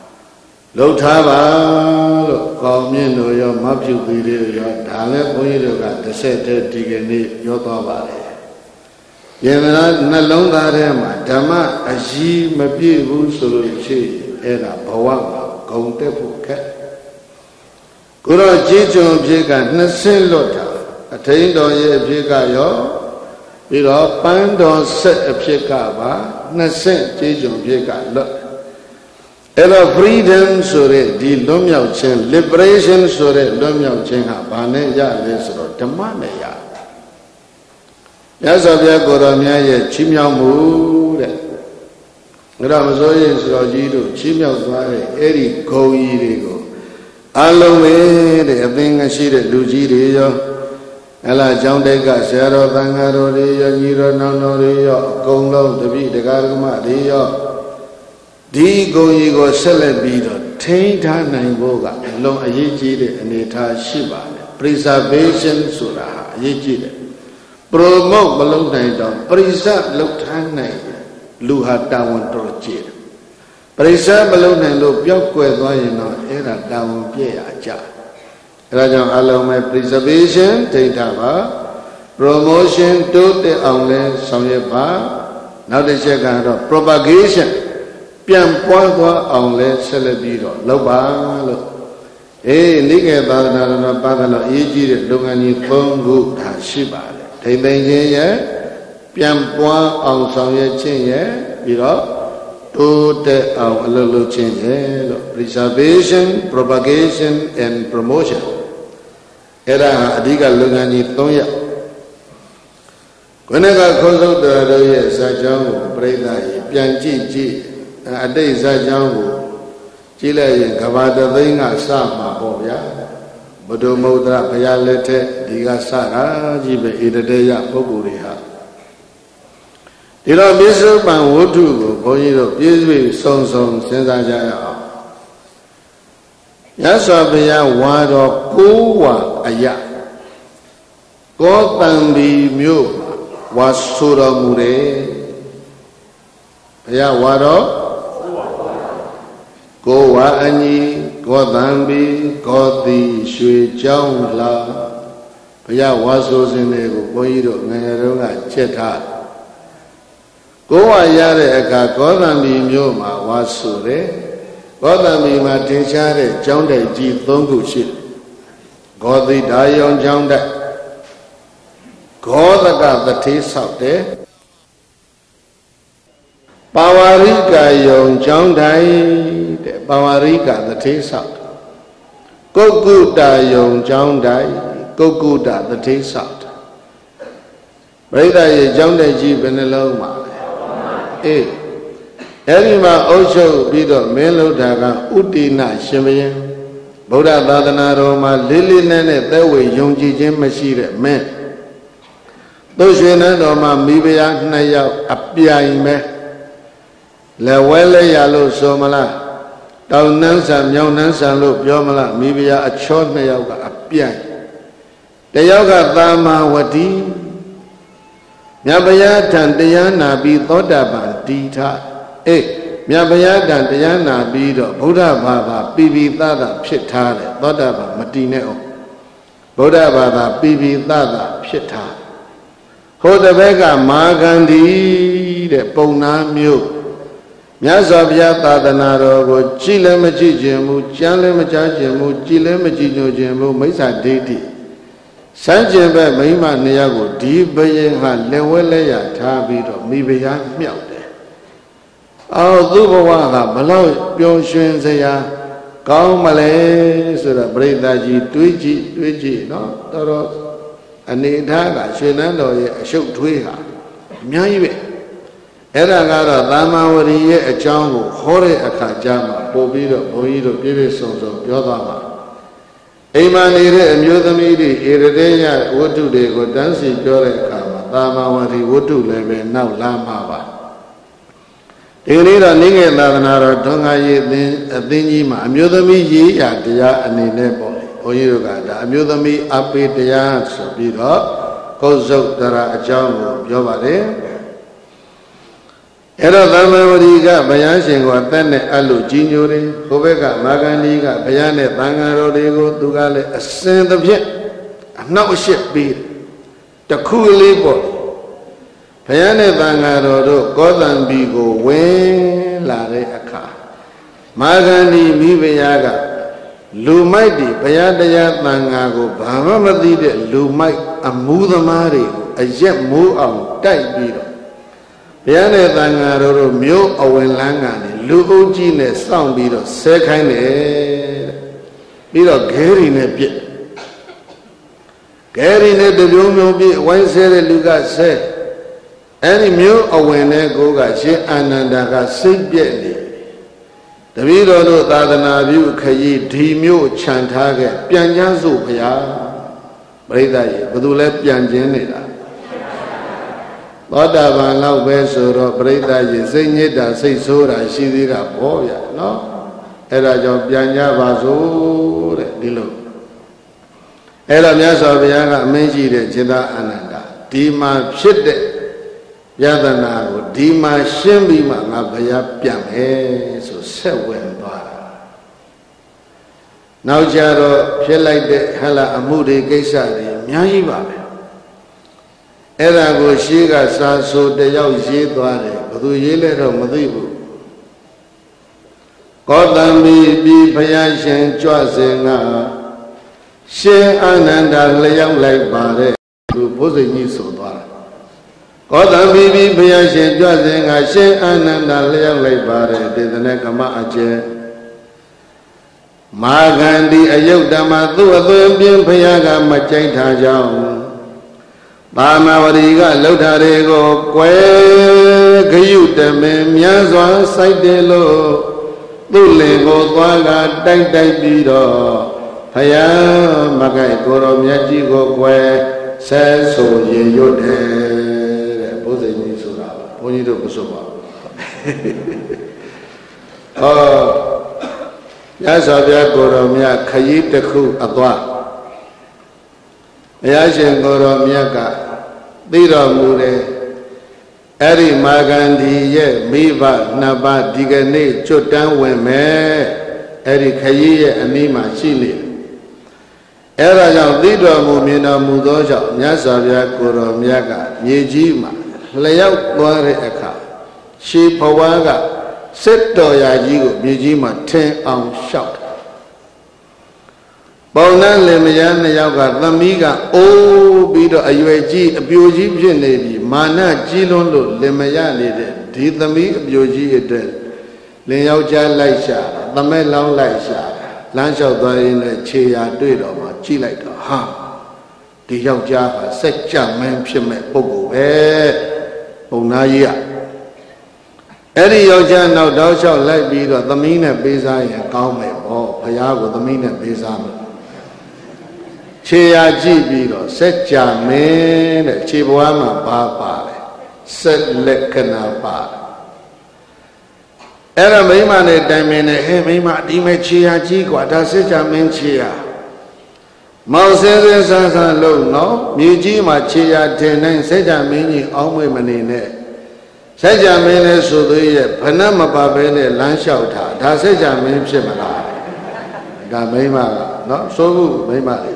Lotava, Comino, your Mapu, your Dale, Boyga, the Sete Digani, Yotova. Yena Nalonga Rema, Dama, Aji, Mapi, Suluchi, Era, Pawanga, Conte Puket. Guru Jijo Jiga, Nasin Lota, attained on ye Jiga yo, Viro, Pando set a Picaba, Nasin Jijo Jiga, look. Era freedom sore di Lumyao Chen, liberation sore Lumyao Chen ha Bane ya Lesro, Tamane ya. Yazabia Goramia ye Chimyao Mu, Ramazoy Srojido, Chimyao Zware, Eri Go Irigo, Alome, the Abinga Shire, Luji, Ella Jondega, Sierra Bangaro, Niro, Nono, Gonglo, the Beat, the Gargama, Di go ye go celebrate, Tainta Nangoga, along a yejide and eta shiva, preservation sura, yejide. Promote below night, preserve look tanay, Luha down project. Preserve below night, look Yokwano, era down Piaja. Rajan allow my preservation, Taintava, promotion to the only Samyapa, now the second propagation. Pian Poa on let Celebiro, Loba, Eh, Nigga Badana Badala, Egi, Lugani, Pongu, Shiba, Taybay, Pian Poa on Sonya Chin, Biro, တိုးတက်အောင်အလုပ်လုပ်ခြင်းရဲ့လို့ preservation propagation and promotion အဲ့ဒါအဓိကလုပ်ငန်းကြီး၃ရပ်ခုနကခေါ်ထုတ်တော်တို့ရဲ့ဇာတ်ကြောင်းကိုပြိဿရေပြန်ကြည့်ကြည့်အတိတ်ဇာတ်ကြောင်းကိုကြည့်လိုက်ရင်ကဘာတသိန်းကစမှာပေါ့ဗျာဘုဒ္ဓမုဒ္ဒရာဘုရားလက်ထက်ဒီကစတာကြီးပဲဣတတေယပုဂ္ဂိုလ်တွေဟာဒီတော့ပြစ္ဆုတ်ပံဝတ္ထုကိုဘုန်းကြီးတို့ပြည့်စုံစုံစုံစဉ်းစားကြရအောင်မြတ်စွာဘုရားဝါတော်ကိုးဝါအယကောသံဒီမြို့ဝါဆိုတော်မူတယ်ဘုရားဝါတော်ကိုဝါအညီကောသံဘီကောတိရွှေကြောင်းလာဘုရားဝါဆိုစဉ်တွေကိုဘုန်းကြီးတို့ငယ်ငယ်တုန်းကချက်ထားကိုဝါရတဲ့အခါကောသံဘီမြို့မှာဝါဆိုတယ်ကောသံဘီမှာထင်ရှားတဲ့ကျောင်းတိုက်ကြီး၃ခုရှိတယ်ဂောတိဒါယုံကျောင်းတိုက်ဂောသကသတိဆောက်တယ်ပါဝါရိကယုံကျောင်းတိုင်းတဲ့ပါဝါရိကသတိဆောက်ကုက္ကုတယုံကျောင်းတိုင်းကုက္ကုတသတိဆောက်ပရိသတ်ရဲ့ကျောင်းတိုက်ကြီးဘယ်နှလုံးမှာလဲအေးအဲ့ဒီမှာအုပ်ချုပ်ပြီးတော့မင်းလုပ်တာကဥတီနရှင်ဘုရင်ဗုဒ္ဓသာသနာတော်မှာလေးလေးနက်နက်သက်ဝေယုံကြည်ခြင်းမရှိတဲ့မင်းသူရွှေနန်းတော်မှာမိဖုရားနှစ်ယောက်အပြိုင်ပဲလက်ဝဲလဲရလို့ဆိုမလားတောင်နှန်းဆန်မြောင်နှန်းဆန်လို့ပြောမလားမိဖုရားအချောနှစ်ယောက်ကအပြိုင်တယောက်ကသာမဝတိမြတ်ဗျာထံတရားနာပြီးသောတာပန်တည်ထအေးမြတ်ဗျာထံတရားနာပြီးတော့ဗုဒ္ဓဘာသာပိပိသတာဖြစ်ထားတယ်သောတာပန်မတည်နဲ့အောင်ဗုဒ္ဓဘာသာပိပိသတာဖြစ်ထားဟိုတဘက်ကမာဂန္ဒီတဲ့ပုံနာမျိုးမြတ်စွာဘုရားသာသနာတော်ကိုကြည်လည်းမကြည်ခြင်းဘူးကြမ်းလည်းမကြားခြင်းဘူးကြည်လည်းမကြည်ညိုခြင်းဘူးမိစ္ဆာဒိဋ္ဌိစမ်းကျင်ဘက်မိမနှစ်ယောက်ကိုဒီဘယင်ကလက်ဝဲလက်ရထားပြီးတော့မိဖုရားမြောက်တယ်အော်သူ့ဘဝကဘလောက်ပျော်ရွှင်စရာကောင်းမလဲဆိုတော့ပရိသတ်ကြီးတွေးကြည့်တွေးကြည့်နော်တော်တော်အနေထားကရွှေနန်းတော်ရဲ့အရှုပ်ထွေးဟာအများကြီးပဲအဲ့ဒါကတော့သာမဝရီရဲ့အကြောင်းကိုဟောတဲ့အခါကျမှပို့ပြီးတော့ဘုန်းကြီးတို့ပြည့်ပြည့်စုံစုံပြောသွားမှာအိမ်မှာနေတဲ့အမျိုးသမီးတွေဧရတေယဝတ္ထုတွေကိုတန်းစီပြောတဲ့အခါမှာသာမဝရီဝတ္ထုလည်းပဲနောက်လာမှာပါဒီနေ့တော့နိငယ်သာသနာတော်ထွန်းကားရေးအသင်းအသင်းကြီးမှာအမျိုးသမီးရေးရာတရားအနေနဲ့ပေါ့ဘုန်းကြီးတို့ကဒါအမျိုးသမီးအပိတရားဆိုပြီးတော့ကုသုတ်တရာအကြောင်းကိုပြောပါတယ်အဲ့တော့သမ္မာဝတိကဘုရားရှင်ကိုအသက်နဲ့အလို့ကြီးညိုတယ်ဟိုဘက်ကမာဂန္ဒီကဘုရားနဲ့သံဃာတော်တွေကိုသူကလည်းအစဉ်တစ်ဖြင့်အနှောက်အယှက်ပေးတခုလေးပေါ့ဘုရားနဲ့သံဃာတော်တို့ကောသံဘီကိုဝင်လာတဲ့အခါမာဂန္ဒီမိဖုရားကလူမိုက်တွေဘုရားတရားသံဃာကိုဘာမှမသိတဲ့လူမိုက်အမှုသမားတွေကိုအရက်မိုးအောင်တိုက်ပြီးတော့ဘုရားနဲ့သံဃာတော်တို့မြို့အဝင်လန်းကနေလူအုပ်ကြီးနဲ့စောင့်ပြီးတော့ဆဲခိုင်းတယ်တဲ့ပြီးတော့ဂဲရီနဲ့ပြစ်ဂဲရီနဲ့တပြုံးပြုံးပြစ်ဝိုင်းဆဲတဲ့လူကဆဲအဲ့ဒီမြို့အဝင်တဲ့ကိုကရှင်အာနန္ဒာကစိတ်ပြက်နေတပည့်တော်တို့သာသနာပြုခရီးဒီမြို့ခြံထားခဲ့ပြန်ချမ်းစို့ဘုရားပရိသတ်ရေဘယ်သူလဲပြန်ခြင်းနေတာသောတာပန်လောက်ပဲဆိုတော့ပရိသတ်ရေစိတ်ညစ်တာစိတ်ဆိုးတာရှိသေးတာပေါ့ဗျာနော်အဲ့ဒါကြောင့်ပြန်ကြပါစို့တဲ့ဒီလိုအဲ့တော့မြတ်စွာဘုရားကအမင်းရှိတဲ့จิตအာနန္ဒာဒီမှာဖြစ်တဲ့ယတနာကိုဒီမှာရှင်းပြီးမှငါဘုရားပြန်မယ်ဆိုဆက်ဝင်သွားတာနောက်ကြတော့ဖြစ်လိုက်တဲ့ဟလာအမှုတွေကိစ္စတွေအများကြီးပါပဲအဲ့ဒါကိုရှေးကစာဆိုတယောက်ရေးသွားတယ်ဘယ်သူရေးလဲတော့မသိဘူးကောသံမီပြီးဘုရားရှင်ကြွစဉ်ကရှင်အာနန္ဒာလျောက်လိုက်ပါတဲ့သူဘုဇိန်ကြီးဆိုသွားတာကောသံဘိဘိဘုရားရှင်ကြွစဉ်ကရှင်အာနန္ဒာလျောက်လိုက်ပါတယ်ဒေသနာကမအကျဲမာဂန္ဒီအယုတ်ဓမ္မသူ့အသွင်ပြင်းဘုရားကမကြိုက်ထားကြောင်းပါမဝရီကလှုပ်ထားတွေကိုကွယ်ဂယုတမင်မြန်းစွာစိုက်တယ်လို့သူ့လင်ကိုသွားကတိုက်တိုက်ပြီးတော့ဘုရားမကိုက်ကိုရောမြတ်ကြီးကိုကွယ်ဆဲဆိုရေရွတ်တယ်တဲ့ဘုဇိကြီးဆိုတာဘုန်းကြီးတို့မဆိုပါဘူးဟောရသော်ပြကိုရောမြတ်ခရီးတစ်ခုအသွားဘုရားရှင်ကိုရောမြတ်ကသိတော်မူတယ်အဲ့ဒီမာဂန္ဒီရဲ့မိဘနှစ်ပါးဒီကနေ့ကျွတ်တန်းဝင်မယ်အဲ့ဒီခရီးရဲ့အနီးမှာရှိနေတယ်အဲ့ဒါကြောင့်သိတော်မူမြင်တော်မူသောကြောင့်မြတ်စွာဘုရားကိုရောမြတ်ကမြေကြီးမှာလျောက်သွားတဲ့အခါရှေးဘဝကစစ်တော်ရာကြီးကိုမြေကြီးမှာထင်အောင်လျှောက်ပေါဏလင်မယားနှစ်ယောက်ကသမီးကအိုးပြီးတော့အရွယ်ကြီးအပြိုကြီးဖြစ်နေပြီမာနကြီးလွန်းလို့လင်မယားနေတဲ့ဒီသမီးအပြိုကြီးအတွက်လင်ယောက်ျားလိုက်ရှာသမက်လောင်းလိုက်ရှာလမ်းလျှောက်သွားရင်းနဲ့ခြေရာတွေ့တော့မှကြည့်လိုက်တော့ဟာဒီယောက်ျားဟာစက်ကြမင်းဖြစ်မဲ့ပုဂ္ဂိုလ်ပဲပုံနာကြီးကအဲ့ဒီယောက်ျားနောက်တောက်လျှောက်လိုက်ပြီးတော့သမီးနဲ့ပေးစားရင်ကောင်းမယ်ပေါ့ဘုရားကိုသမီးနဲ့ပေးစားမယ်ခြေရာကြည့်ပြီးတော့စက်ကြမင်းတဲ့ခြေဘွားမှာပါပါလေစက်လက္ခဏာပါတယ်အဲ့ဒါမိမနဲ့တိုင်မင်းနဲ့ဟဲ့မိမဒီမဲ့ခြေရာကြီးกว่าဒါစက်ကြမင်းခြေရာမောင်စင်းစင်းဆန်းဆန်းလို့နော်မြေကြီးမှာခြေရာထင်နိုင်စက်ကြမင်းကြီးအောင်းမွေမနေနဲ့စက်ကြမင်းလဲဆိုသေးရဲ့ဘဏမပါဘဲနဲ့လမ်းလျှောက်တာဒါစက်ကြမင်းဖြစ်မလားဒါမိမကနော်ဆိုဘူးမိမလေး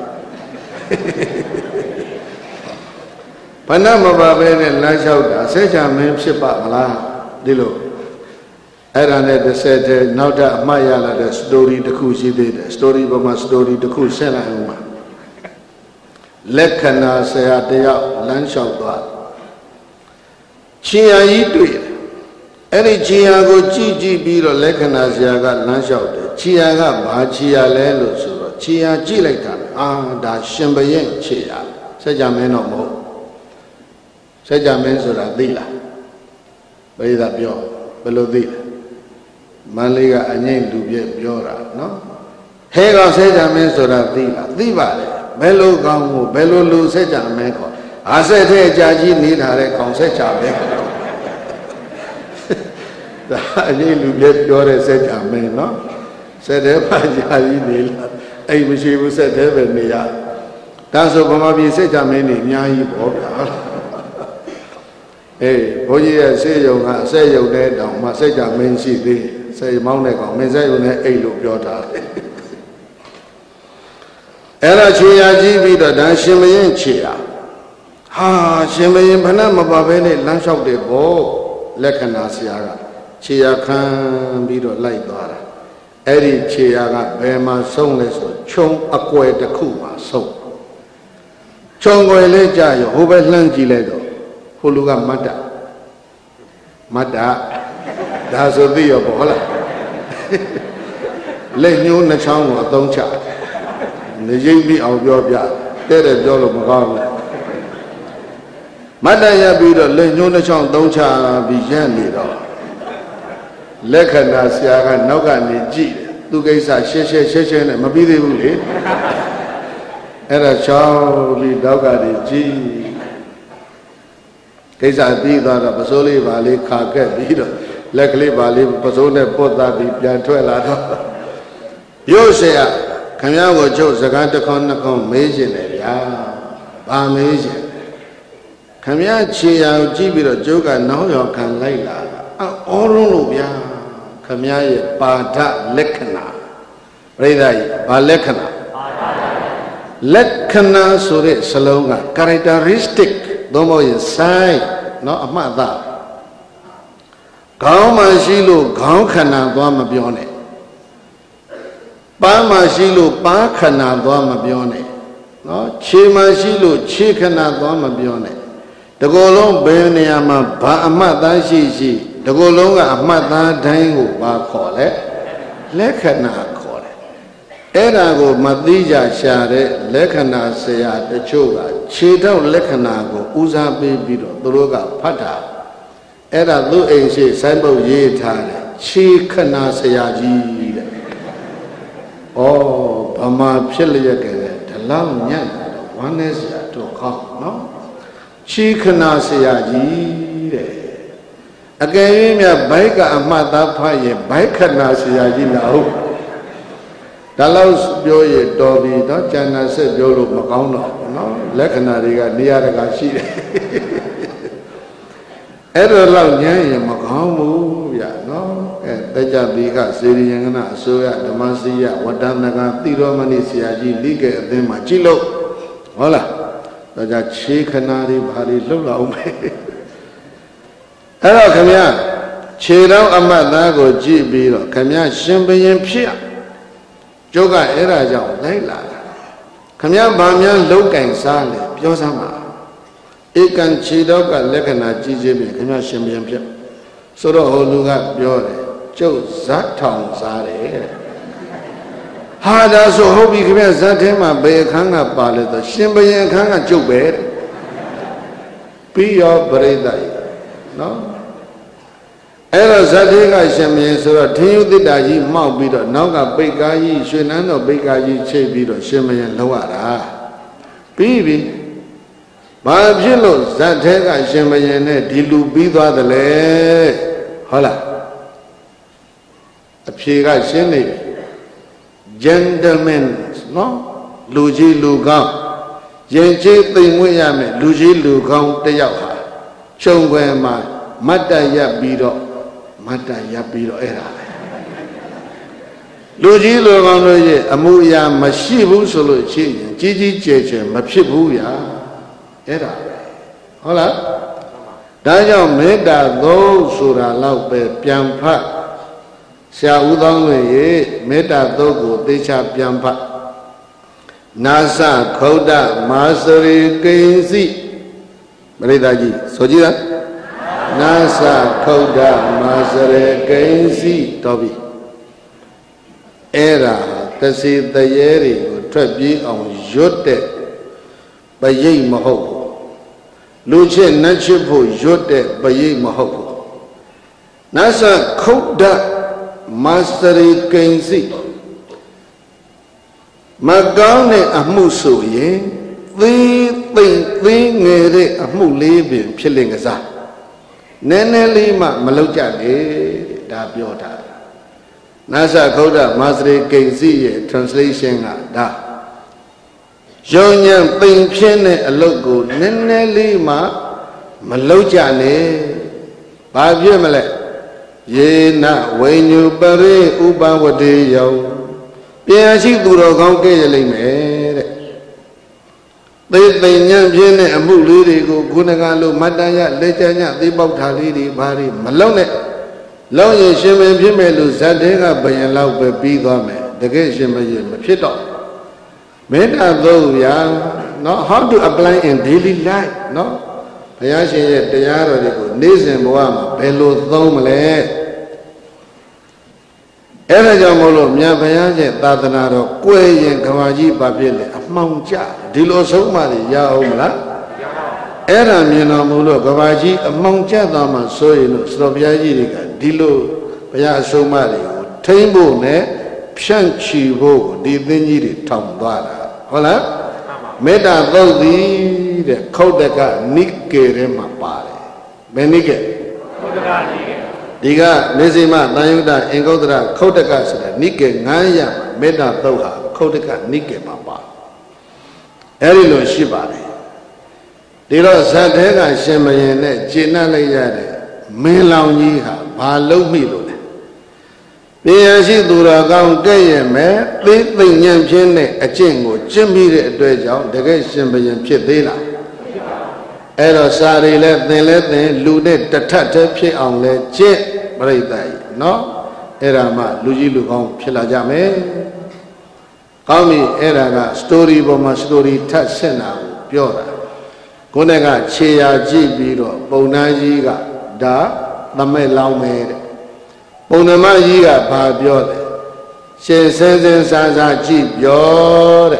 ဘဏမပါဘဲနဲ့လမ်းလျှောက်တာစက်ကြမင်းဖြစ်ပါမလားဒီလိုအဲ့ဒါနဲ့တစ်ဆက်တည်းနောက်ထပ်အမှားရလာတဲ့ story တစ်ခုရှိသေးတယ် story ပေါ်မှာ story တစ်ခုဆက်လိုက်အောင်ပါလက္ခဏာဆရာတယောက်လမ်းလျှောက်သွားခြေရာကြီးတွေ့တယ်အဲ့ဒီခြေရာကိုကြည့်ကြည့်ပြီးတော့လက္ခဏာဆရာကလမ်းလျှောက်တယ်ခြေရာကဘာခြေရာလဲလို့ဆိုတော့ခြေရာကြည့်လိုက်တာအာဒါရှင်ဘရင်ခြေရာစัจ जा မင်းတော့မဟုတ်စัจ जा မင်းဆိုတာသိလားဘယ်သာပြောဘယ်လိုသိလဲမန္လေးကအငိမ့်လူပြည့်ပြောတာနော်ဟဲကောင်စัจ जा မင်းဆိုတာသိလားသိပါလေဘယ်လိုကောင်းကိုဘယ်လိုလူစัจ जा မင်းခေါ်အာဆက်တဲ့အကြာကြီးနေထားတဲ့ကောင်စัจ जा မင်းဒါအငိမ့်လူပြည့်ပြောတဲ့စัจ जा မင်းနော်စက်တဲ့ပါကြာကြီးနေလားအဲ့မရှိဘူးစက်တဲ့ပဲနေရဒါဆိုဗမာပြည်စัจ जा မင်းနေအများကြီးပေါ့ဗျာအေးဘုန်းကြီးရဲ့စေယုံကအစက်ယုံတဲ့တောင်မှစัจ जा မင်းရှိသေးစေမောင်းတဲ့ကောင်မင်းစက်ယုံနဲ့အိတ်လို့ပြောတာအဲ့ဒါခြေရာကြည့်ပြီးတော့ဒါရှင်မင်းခြေရာဟာရှင်မင်းဘဏမပါဘဲနဲ့လမ်းလျှောက်တယ်ပေါ့လက္ခဏာဆရာကခြေရာခံပြီးတော့လိုက်သွားတာအဲ့ဒီခြေရာကဘယ်မှာဆုံးလဲဆိုခြုံအကွယ်တစ်ခုမှာဆုံးခြုံကွယ်လေးကြာရောဟိုဘက်လှမ်းကြည့်လိုက်တော့ဟိုလူကမတ်တာမတ်တာဒါဆိုသိရောပေါ့ဟုတ်လားလက်ညှိုးနှချောင်းကိုအသုံးချနေရိပ်ပြီးအောင်ပြောပြတဲ့တဲ့ပြောလို့မကောင်းဘူးမတ်တရပြီးတော့လက်ညှိုးနှချောင်းသုံးချပြီးရက်နေတော့လက္ခဏာဆရာကနောက်ကနေကြည့်တယ်သူကိစ္စရှင်းရှင်းရှင်းရှင်းနဲ့မပြီးသေးဘူးလေအဲ့ဒါချောင်းပြီးနောက်ကနေကြည့်ကိစ္စပြီးသွားတော့ပစိုးလေးပါလေးခါကက်ပြီးတော့လက်ကလေးပါလေးပစိုးနဲ့ပုတ်သားပြီးပြန်ထွက်လာတော့ရုပ်ဆရာခင်ဗျားကိုချုပ်စကားတစ်ခွန်းနှစ်ခွန်းမေးရှင်တယ်ဗျာဗာမေးရှင်ခင်ဗျားခြေရာကိုကြည့်ပြီးတော့ကျုပ်ကနောက်ရောခံလိုက်လာတာအော်လုံးလို့ဗျာခင်ဗျားရဲ့ပါဒလက္ခဏာပြိဿကြီးဘာလက္ခဏာလက္ခဏာဆိုတဲ့စလုံးက characteristic သို့မဟုတ်ရင် sign เนาะအမှတ်သားခေါင်းမှာရှိလို့ခေါင်းခန္ဓာသွားမပြောနဲ့ပန်းမှာရှိလို့ပန်းခန္ဓာသွားမပြောနဲ့เนาะခြေမှာရှိလို့ခြေခန္ဓာသွားမပြောနဲ့တကောလုံးဘယ်နေရာမှာဘာအမှတ်သားရှိရှိတကောလုံးကအမှတ်သားတိုင်းကိုဘာခေါ်လဲလက္ခဏာခေါ်တယ်အဲ့ဒါကိုမသိကြရှာတဲ့လက္ခဏာဆရာတချို့ကခြေထောက်လက္ခဏာကိုဦးစားပေးပြီးတော့သူတို့ကဖတ်တာအဲ့ဒါသူ့အိမ်ရှိစိုင်းပုတ်ရေးထားတယ်ခြေခဏဆရာကြီးတဲ့ဩဗမာဖြစ်လျက်ကလေးဒီလောက်ညံ့တာတော့ဝမ်းနေစရာတော့ကောင်းနော်ခြေခဏဆရာကြီးတဲ့အကယ်၍မြဘိုက်ကအမှတ်သားဖတ်ရင်ဘိုက်ခဏဆရာကြီးလားဟုတ်ဒါလောက်ပြောရတော်ပြီတော့ကျန်တာဆက်ပြောလို့မကောင်းတော့ဘူးနော်လက္ခဏာတွေကနေရာတကာရှိတယ်အဲ့တော့လောက်ညံ့ရင်မကောင်းဘူးဗျာနော်အဲတကြတိကစေရီယင်္ဂနာအစိုးရဓမ္မစီယဝတ္တနကတိရောမဏိဆရာကြီးလိကေအသင်းမှာကြည့်လို့ဟုတ်လားတော့ကြခြေခဏတွေဘာတွေလှုပ်လာအောင်ပဲအဲ့တော့ခမည်းခြေတော်အမတ်သားကိုကြည့်ပြီးတော့ခမည်းရှင်ဘရင်ဖြစ်ကျုပ်ကအဲ့ဒါကြောင့်လိုက်လာတာခမည်းဘာများလောက်ကင်စားလဲပြောစမ်းပါဧကံခြေတော်ကလက္ခဏာကြည့်ခြင်းဖြင့်ခမည်းရှင်ဘရင်ဖြစ်ဆိုတော့ဟိုလူကပြောတယ်ကျုပ်ဇတ်ထောင်စားတယ်တဲ့ဟာဒါဆိုဟုတ်ပြီခမည်းဇတ်ထဲမှာဘယ်အခန်းကပါလဲဆိုရှင်ဘရင်အခန်းကကျုပ်ပဲတဲ့ပြီးရောပရိသတ်နော်အဲ့တော့ဇတ်သေးကရှင်မင်းဆိုတော့ထင်းယုတိတာကြီးမှောက်ပြီးတော့နောက်ကပိတ်ကားကြီးရွှေနန်းတော်ပိတ်ကားကြီးချိတ်ပြီးတော့ရှင်မင်းလောက်ရတာပြီးပြီဘာဖြစ်လို့ဇတ်သေးကရှင်မင်းနဲ့ဒီလူပြီးသွားတယ်လဲဟုတ်လားအဖြေကရှင်းနေပြီ gentleman နော်လူကြီးလူကောင်းရင်ကျေးသိမ်မွေ့ရမယ်လူကြီးလူကောင်းတယောက်ဟာခြုံခွဲမှာမတ်တရပ်ပြီးတော့မတ်တရပ်ပြီးတော့အဲ့ဒါပဲလူကြီးလူကောင်းတို့ရဲ့အမှုအရာမရှိဘူးဆိုလို့ရှိရင်ကြီးကြီးကျယ်ကျယ်မဖြစ်ဘူးဗျာအဲ့ဒါပဲဟုတ်လားဒါကြောင့်မေတ္တာသုံးဆိုတာတော့ပဲပြန်ဖတ်ဆရာဦးသောင်းတို့ရဲ့မေတ္တာသုံးကိုသေချာပြန်ဖတ်နာစခုဒ္ဒမာစရိကိဉ္စီပရိသတ်ကြီးဆိုကြည့်လားနာစခုဒ္ဒမာစရိကိဉ္စီတော်ပြီအဲ့ဒါတစီတရေတွေကိုထွက်ပြေးအောင်ရွတ်တဲ့ပရိတ်မဟုတ်ဘူးလူချစ်နတ်ချစ်ဖို့ရွတ်တဲ့ပရိတ်မဟုတ်ဘူးနာစခုဒ္ဒမာစရိကိဉ္စီမကောင်းတဲ့အမှုဆိုရင်သေးသိမ့်သေးငယ်တဲ့အမှုလေးပင်ဖြစ်လင်ကစားနည်းနည်းလေးမှမလောက်ကြနဲ့ဒါပြောတာနာစခုဒ္ဒမာစရိကိဉ္စီရဲ့ translation ကဒါရောညံသိမ့်ဖြစ်တဲ့အလုပ်ကိုနည်းနည်းလေးမှမလောက်ကြနဲ့ဘာဖြစ်မလဲယေနဝိညုပရိဥပဝတေယောပြန်ရှိသူတော်ကောင်းကဲ့ရလိမ့်မယ်တဲ့သိသိဉဏ်ပြင်းတဲ့အမှုလေးတွေကိုခုနကလိုမတ္တရလက်ချညသိပေါက်ထားလေးတွေဘာတွေမလုံးနဲ့လုံးရင်ရှင်မင်းဖြစ်မဲ့လို့ဇတ်တဲကဘယင်လောက်ပဲပြီးသွားမယ်တကယ်ရှင်မရင်မဖြစ်တော့မေတ္တာသုံးဗျာနော် how to apply in daily life နော်ဘုရားရှင်ရဲ့တရားတော်တွေကိုနေ့စဉ်ဘဝမှာဘယ်လိုသုံးမလဲအဲ့ဒါကြောင့်မို့လို့မြတ်ဘုရားရဲ့သာသနာတော်ကွယ်ရင်ကဘာကြီးဘာဖြစ်လဲအမှောင်ကျဒီလိုဆုံးမတွေရအောင်မလားအဲ့ဒါမြင်တော်မူလို့ကဘာကြီးအမှောင်ကျသွားမှဆိုရင်လို့စတော်ဘုရားကြီးတွေကဒီလိုဘုရားအဆုံးမတွေကိုထိမ့်ဖို့နဲ့ဖြန့်ချီဖို့ဒီသင်ကြီးတွေထောင်သွားတာဟုတ်လားမေတ္တာသုတ်သည်တဲ့ခုတ်တကနိကေထဲမှာပါတယ်ဘယ်နိကေခုတ်တကနိကေဒီကနေစီမသံယုတ္တအင်္ဂုတ္တရခုတ်တကဆိုတဲ့နိကေငန်းရမေတ္တာသုတ်ဟာခုတ်တကနိကေမှာပါအဲ့ဒီလိုရှိပါတယ်ဒီတော့ဇတ်ထဲကရှင်မရင်နဲ့ခြေနှက်လိုက်ရတဲ့မင်းလောင်ကြီးဟာဘာလုံးမိလို့လဲတရားရှိသူတော်ကောင်းကဲ့ရဲ့မဲ့သိသိဉဏ်ဖြင့်နဲ့အကျင့်ကိုကျင့်ပြီးတဲ့အတွက်ကြောင့်တကယ်ရှင်ဘရင်ဖြစ်သေးလားအဲ့တော့စာရီလဲသင်လဲသင်လူနဲ့တထပ်တည်းဖြစ်အောင်လဲကျင့်ပြိတ္တကြီးနော်အဲ့ဒါမှလူကြီးလူကောင်းဖြစ်လာကြမယ်ကောင်းပြီအဲ့ဒါက story ပေါ်မှာ story ထပ်ဆင့်တာကိုပြောတာကိုယ်နဲ့ကခြေရာကြည့်ပြီးတော့ပုံနာကြီးကဒါသမက်လောင်းမယ်တဲ့ပုံနမကြီးကဘာပြောလဲရှင်စင်းစင်းစားစားကြည့်ပြောတဲ့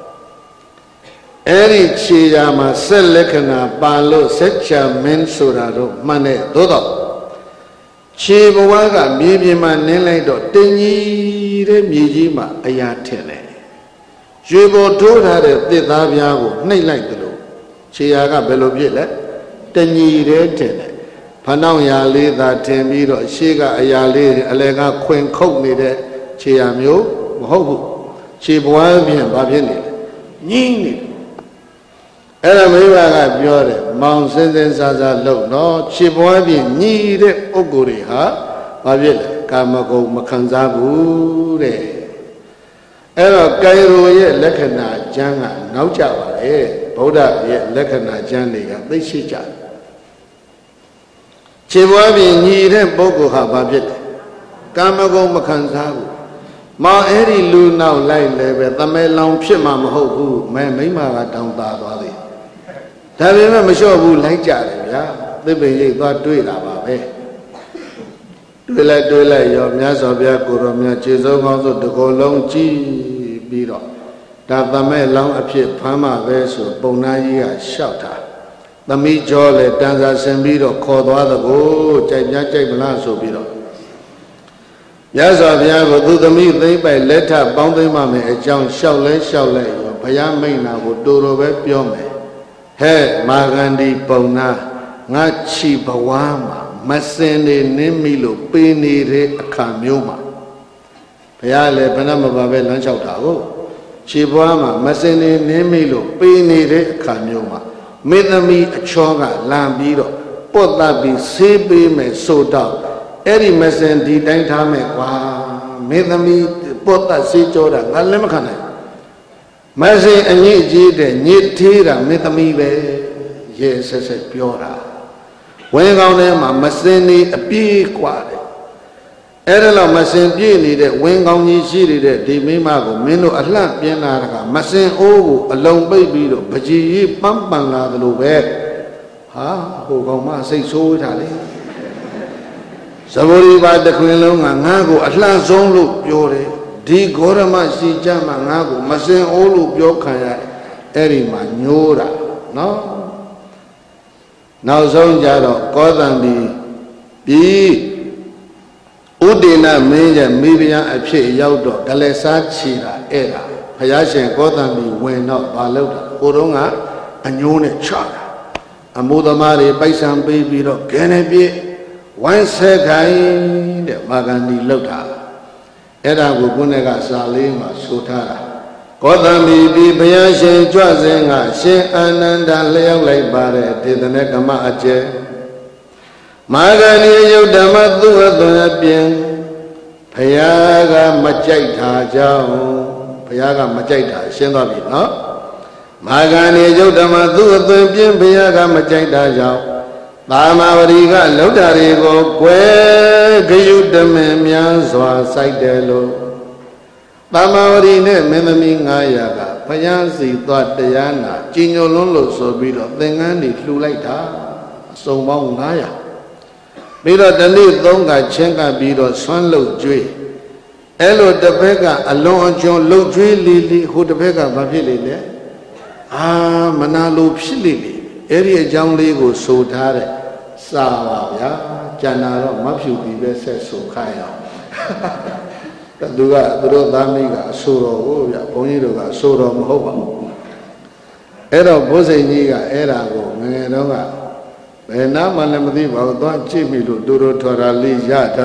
အဲ့ဒီခြေရာမှာဆက်လက္ခဏာပါလို့စัจ जा မင်းဆိုတာတော့မှန်တဲ့သို့တော့ခြေဘဝကမြေပြင်မှာနင်းလိုက်တော့တင်းကြီးတဲ့မြေကြီးမှာအရာထင်တယ်ရွှေပေါ်ထိုးထားတဲ့သစ်သားပြားကိုနှိပ်လိုက်တယ်လို့ခြေရာကဘယ်လိုဖြစ်လဲတင်းကြီးတဲ့ထင်တယ်ဖဏောင်ရာလေးသာထင်ပြီးတော့ရှေ့ကအရာလေးအလဲကခွင်ခုတ်နေတဲ့ခြေရာမျိုးမဟုတ်ဘူးခြေဘဝပြင်ဘာဖြစ်နေလဲညင်းနေအဲ့ဒါမိဘကပြောတယ်မောင်စင်းစင်းစားစားလုပ်နော်ခြေဘဝပြင်ညီတဲ့ပုဂ္ဂိုလ်တွေဟာဘာဖြစ်လဲကာမဂုဏ်မခံစားဘူးတဲ့အဲ့တော့ကာယရိုရဲ့လက္ခဏာကျမ်းကနောက်ကျပါလေဗုဒ္ဓရဲ့လက္ခဏာကျမ်းတွေကသိရှိကြတယ်ခြေဘဝပြင်ညီတဲ့ပုဂ္ဂိုလ်ဟာဘာဖြစ်လဲကာမဂုဏ်မခံစားဘူးမောင်အဲ့ဒီလူနောက်လိုက်လဲပဲသမဲလောင်ဖြစ်မှာမဟုတ်ဘူးမဲမိမကတောင်းတာသွားသေးဒါပေမဲ့မလျှော့ဘူးလိုက်ကြတယ်ဗျာသစ်ပင်ရိပ်သွားတွေးတာပါပဲတွေးလိုက်တွေးလိုက်ရောမြတ်စွာဘုရားကိုရောမြတ်ခြေစုံကောင်းစုတကောလုံးကြည့်ပြီးတော့ဒါသမဲလောင်အဖြစ်ဖမ်းမှာပဲဆိုပုံနာကြီးကလျှောက်တာသမီးကျော်လေတန်စာဆင်ပြီးတော့ခေါ်သွားသကိုကြိုက်များကြိုက်မလားဆိုပြီးတော့မြတ်စွာဘုရားကိုသူသမီးသိမ့်ပိုက်လက်ထပေါင်းသိမ့်မှမယ်အကြောင်းလျှောက်လဲလျှောက်လဲရောဘုရားမိန့်တာကိုတူတူပဲပြောမယ်ဟဲ့မာဂန္ဒီပုံနာငါချီဘဝမှာမစင်နေနင်းမိလို့ပေးနေတဲ့အခါမျိုးမှာဘုရားလည်းဘယ်နှမပါပဲလမ်းလျှောက်တာကိုချီဘဝမှာမစင်နေနင်းမိလို့ပေးနေတဲ့အခါမျိုးမှာမင်းသမီးအချောကလမ်းပြီးတော့ပုတ်တပ်ပြီးဆေးပေးမယ်ဆိုတော့အဲ့ဒီမစင်ဒီတိုင်းထားမယ်ကွာမင်းသမီးပုတ်တပ်ဆေးကြောတာငါလည်းမခံနိုင်မစင်အညစ်အကြေးတဲ့ညစ်သေးတာမင်းသမီးပဲရဲဆက်ဆက်ပြောတာဝင်းကောင်းထဲမှာမစင်နေအပြေးกว่าတယ်အဲ့ဒါလောက်မစင်ပြေးနေတဲ့ဝင်းကောင်းကြီးရှိနေတဲ့ဒီမိမကိုမင်းတို့အလှပြင်းလာတာကမစင်အိုးကိုအလုံးပိတ်ပြီးတော့ပကြီးကြီးပန်းပန်လာသလိုပဲဟာဟိုကောင်မစိတ်ဆိုးထားလေသဘောဒီပါတစ်ခွင်လုံးကငါ့ကိုအလှဆုံးလို့ပြောတယ်ဒီဂေါရမရှိကြမှာငါ့ကိုမစင်အိုးလို့ပြောခံရအဲ့ဒီမှာညိုးတာနော်နောက်ဆုံးကြတော့ကောသံဒီပြီးဥဒိဏမင်းရဲ့မိဖုရားအဖြစ်ရောက်တော့ဂလဲစားချီတာအဲ့ဒါဘုရားရှင်ကောသံဒီဝင်တော့ဘာလုပ်တာကိုတော့ကအညိုးနဲ့ချတာအမိုးသမားတွေပိုက်ဆံပေးပြီးတော့ဂဲနေပြည့်ဝိုင်းဆက်ခိုင်းတဲ့မာဂန္ဒီလှုပ်တာအဲ့ဒါကိုခုနကစာလေးမှာဆိုထားတာကောသံဒီပြီးဘုရားရှင်ကြွစဉ်ကရှင်အာနန္ဒလျောက်လိုက်ပါတဲ့ဒေသနေကမအကျဲမာဂန္ဒီယုတ်ဓမ္မသူအသွင်အပြင်ဘုရားကမကြိုက်တာကြောင့်ဘုရားကမကြိုက်တာရှင်းသွားပြီနော်မာဂန္ဒီယုတ်ဓမ္မသူအသွင်ပြင်ဘုရားကမကြိုက်တာကြောင့်သာမဝရီကလှုပ်တာတွေကိုကွယ်ဂယုတမင်များစွာစိုက်တယ်လို့သာမဝရီနဲ့မင်းသမီးငါးရာကဘုရားစီသွားတရားနာကြည်ညိုလွန်းလို့ဆိုပြီးတော့သင်္ကန်းတွေလှူလိုက်တာအစုံပေါင်းငါးရာပြီးတော့တနေ့သုံးကချင်းကပြီးတော့ဆွမ်းလုတ်ကျွေးအဲ့လိုတစ်ဖက်ကအလွန်အကျွံလုတ်ကျွေးလီလီဟိုတစ်ဖက်ကဘာဖြစ်လေလဲအာမနာလိုဖြစ်လေလေအဲ့ဒီအကြောင်းလေးကိုဆိုထားတဲ့စာပါဗျာကျန်တာတော့မဖြူပြီးပဲဆက်ဆိုခိုင်းအောင်သူကသူတို့သားမိကအဆိုတော်ကိုဗျဘုန်းကြီးတို့ကအဆိုတော်မဟုတ်ပါဘူးအဲ့တော့ဘုဇိန်ကြီးကအဲ့ဒါကိုငငယ်တော့ကဘယ်နာမှလည်းမသိပါဘူးသွားကြည့်ပြီလို့တို့တို့ထော်တာလေးရတာ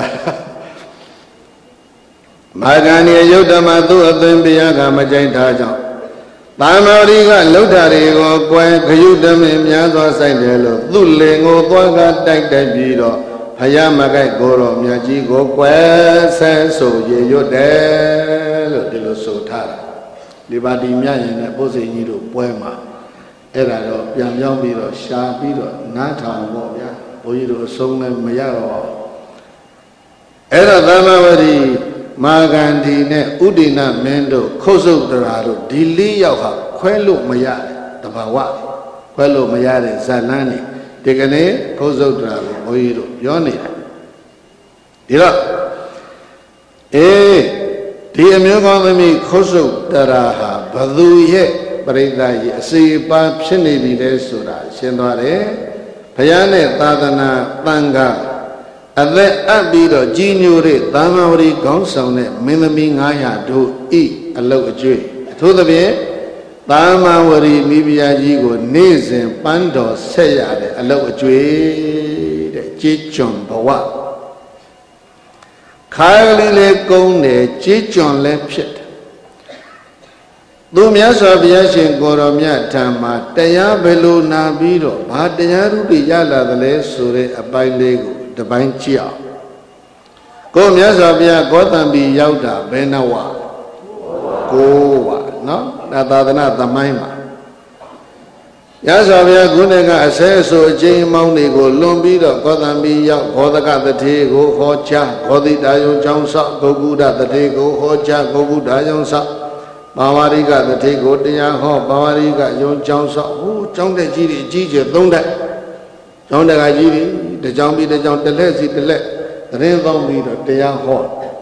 မာဂန္ဒီယုတ်ဓမ္မသူအသွင်ဘုရားကမကြိုက်တာကြောင့်သာမဝရီကလှုပ်တာတွေကိုကွယ်ဂယုတမင်များစွာဆိုင်တယ်လို့သူ့လင်ကိုသွားကတိုက်တိုက်ပြီးတော့ဘုရားမကိုက်ကိုတော်မြတ်ကြီးကိုကွယ်ဆဲဆိုရေရွတ်တယ်လို့ဒီလိုဆိုထားတာဒီပါတီမြတ်ရင်နဲ့ပုစိန်ကြီးတို့ပွဲမှာအဲ့ဒါတော့ပြန်ပြောင်းပြီးတော့ရှာပြီးတော့နားထောင်ပေါ့ဗျာဘုန်းကြီးတို့အဆုံးလည်းမရတော့အဲ့တော့သမဝရီမာဂန္ဒီနဲ့ဥဒိဏမင်းတို့ခုတ်ဆုပ်တရာတို့ဒီလေးယောက်ဟာခွဲလို့မရတယ်တဘာဝခွဲလို့မရတဲ့ဇာလန်းနေဒီကနေ့ခုတ်ဆုတ်တာကိုဘုန်းကြီးတို့ပြောနေတာဒီတော့အေးဒီအမျိုးကောင်းသမီးခုတ်ဆုတ်တရာဟာဘသူရဲ့ပရိသတ်ကြီးအစီအပါဖြစ်နေပြီလဲဆိုတာရှင်းသွားတယ်ဘုရားနဲ့သာသနာတန်ခါအသက်အပ်ပြီးတော့ကြီးညိုတဲ့သာမဝရီခေါင်းဆောင်တဲ့မင်းသမီး၅ရာတို့ဤအလုတ်အကျွေးအထူးသဖြင့်သာမဝရီမိဖုရားကြီးကိုနေ့စဉ်ပန်းတော်ဆက်ရတဲ့အလုတ်အကျွေးတဲ့ကြေးကျွန်ဘဝခါကလေးလေးကုန်းတယ်ကြေးကျွန်လည်းဖြစ်တယ်သူမြတ်စွာဘုရားရှင်ကိုရောမြတ်ထံမှာတရားဘယ်လိုနာပြီးတော့ဘာတရားဥပဒေရလာသလဲဆိုတဲ့အပိုင်းလေးကိုတပိုင်းကြည့်အောင်ကိုမြတ်စွာဘုရားဂေါတံပီရောက်တာဘယ်နှဝကိုဝနော်ဒါသာသနာသမိုင်းမှာမြတ်စွာဘုရားခုနှစ်ကအဆဲအဆိုအချင်းမောင်းတွေကိုလွန်ပြီးတော့ဂေါတံပီရောက်ဂောဒကတထေကိုဟောကြားဂောတိတာယုံကျောင်းဆောက်ဂုဂုဒတထေကိုဟောကြားဂုဂုဒါယုံဆောက်ဘာဝရိကတထေကိုတရားဟောဘာဝရိကယုံကျောင်းဆောက်ဟိုကျောင်းတဲ့ကြီးတွေအကြီးကျယ်သုံးတိုက်ကျောင်းတကကြီးတွေတကြောင်ပြီးတကြောင်တလက်စီတလက်သတင်းပေါင်းပြီးတော့တရားဟော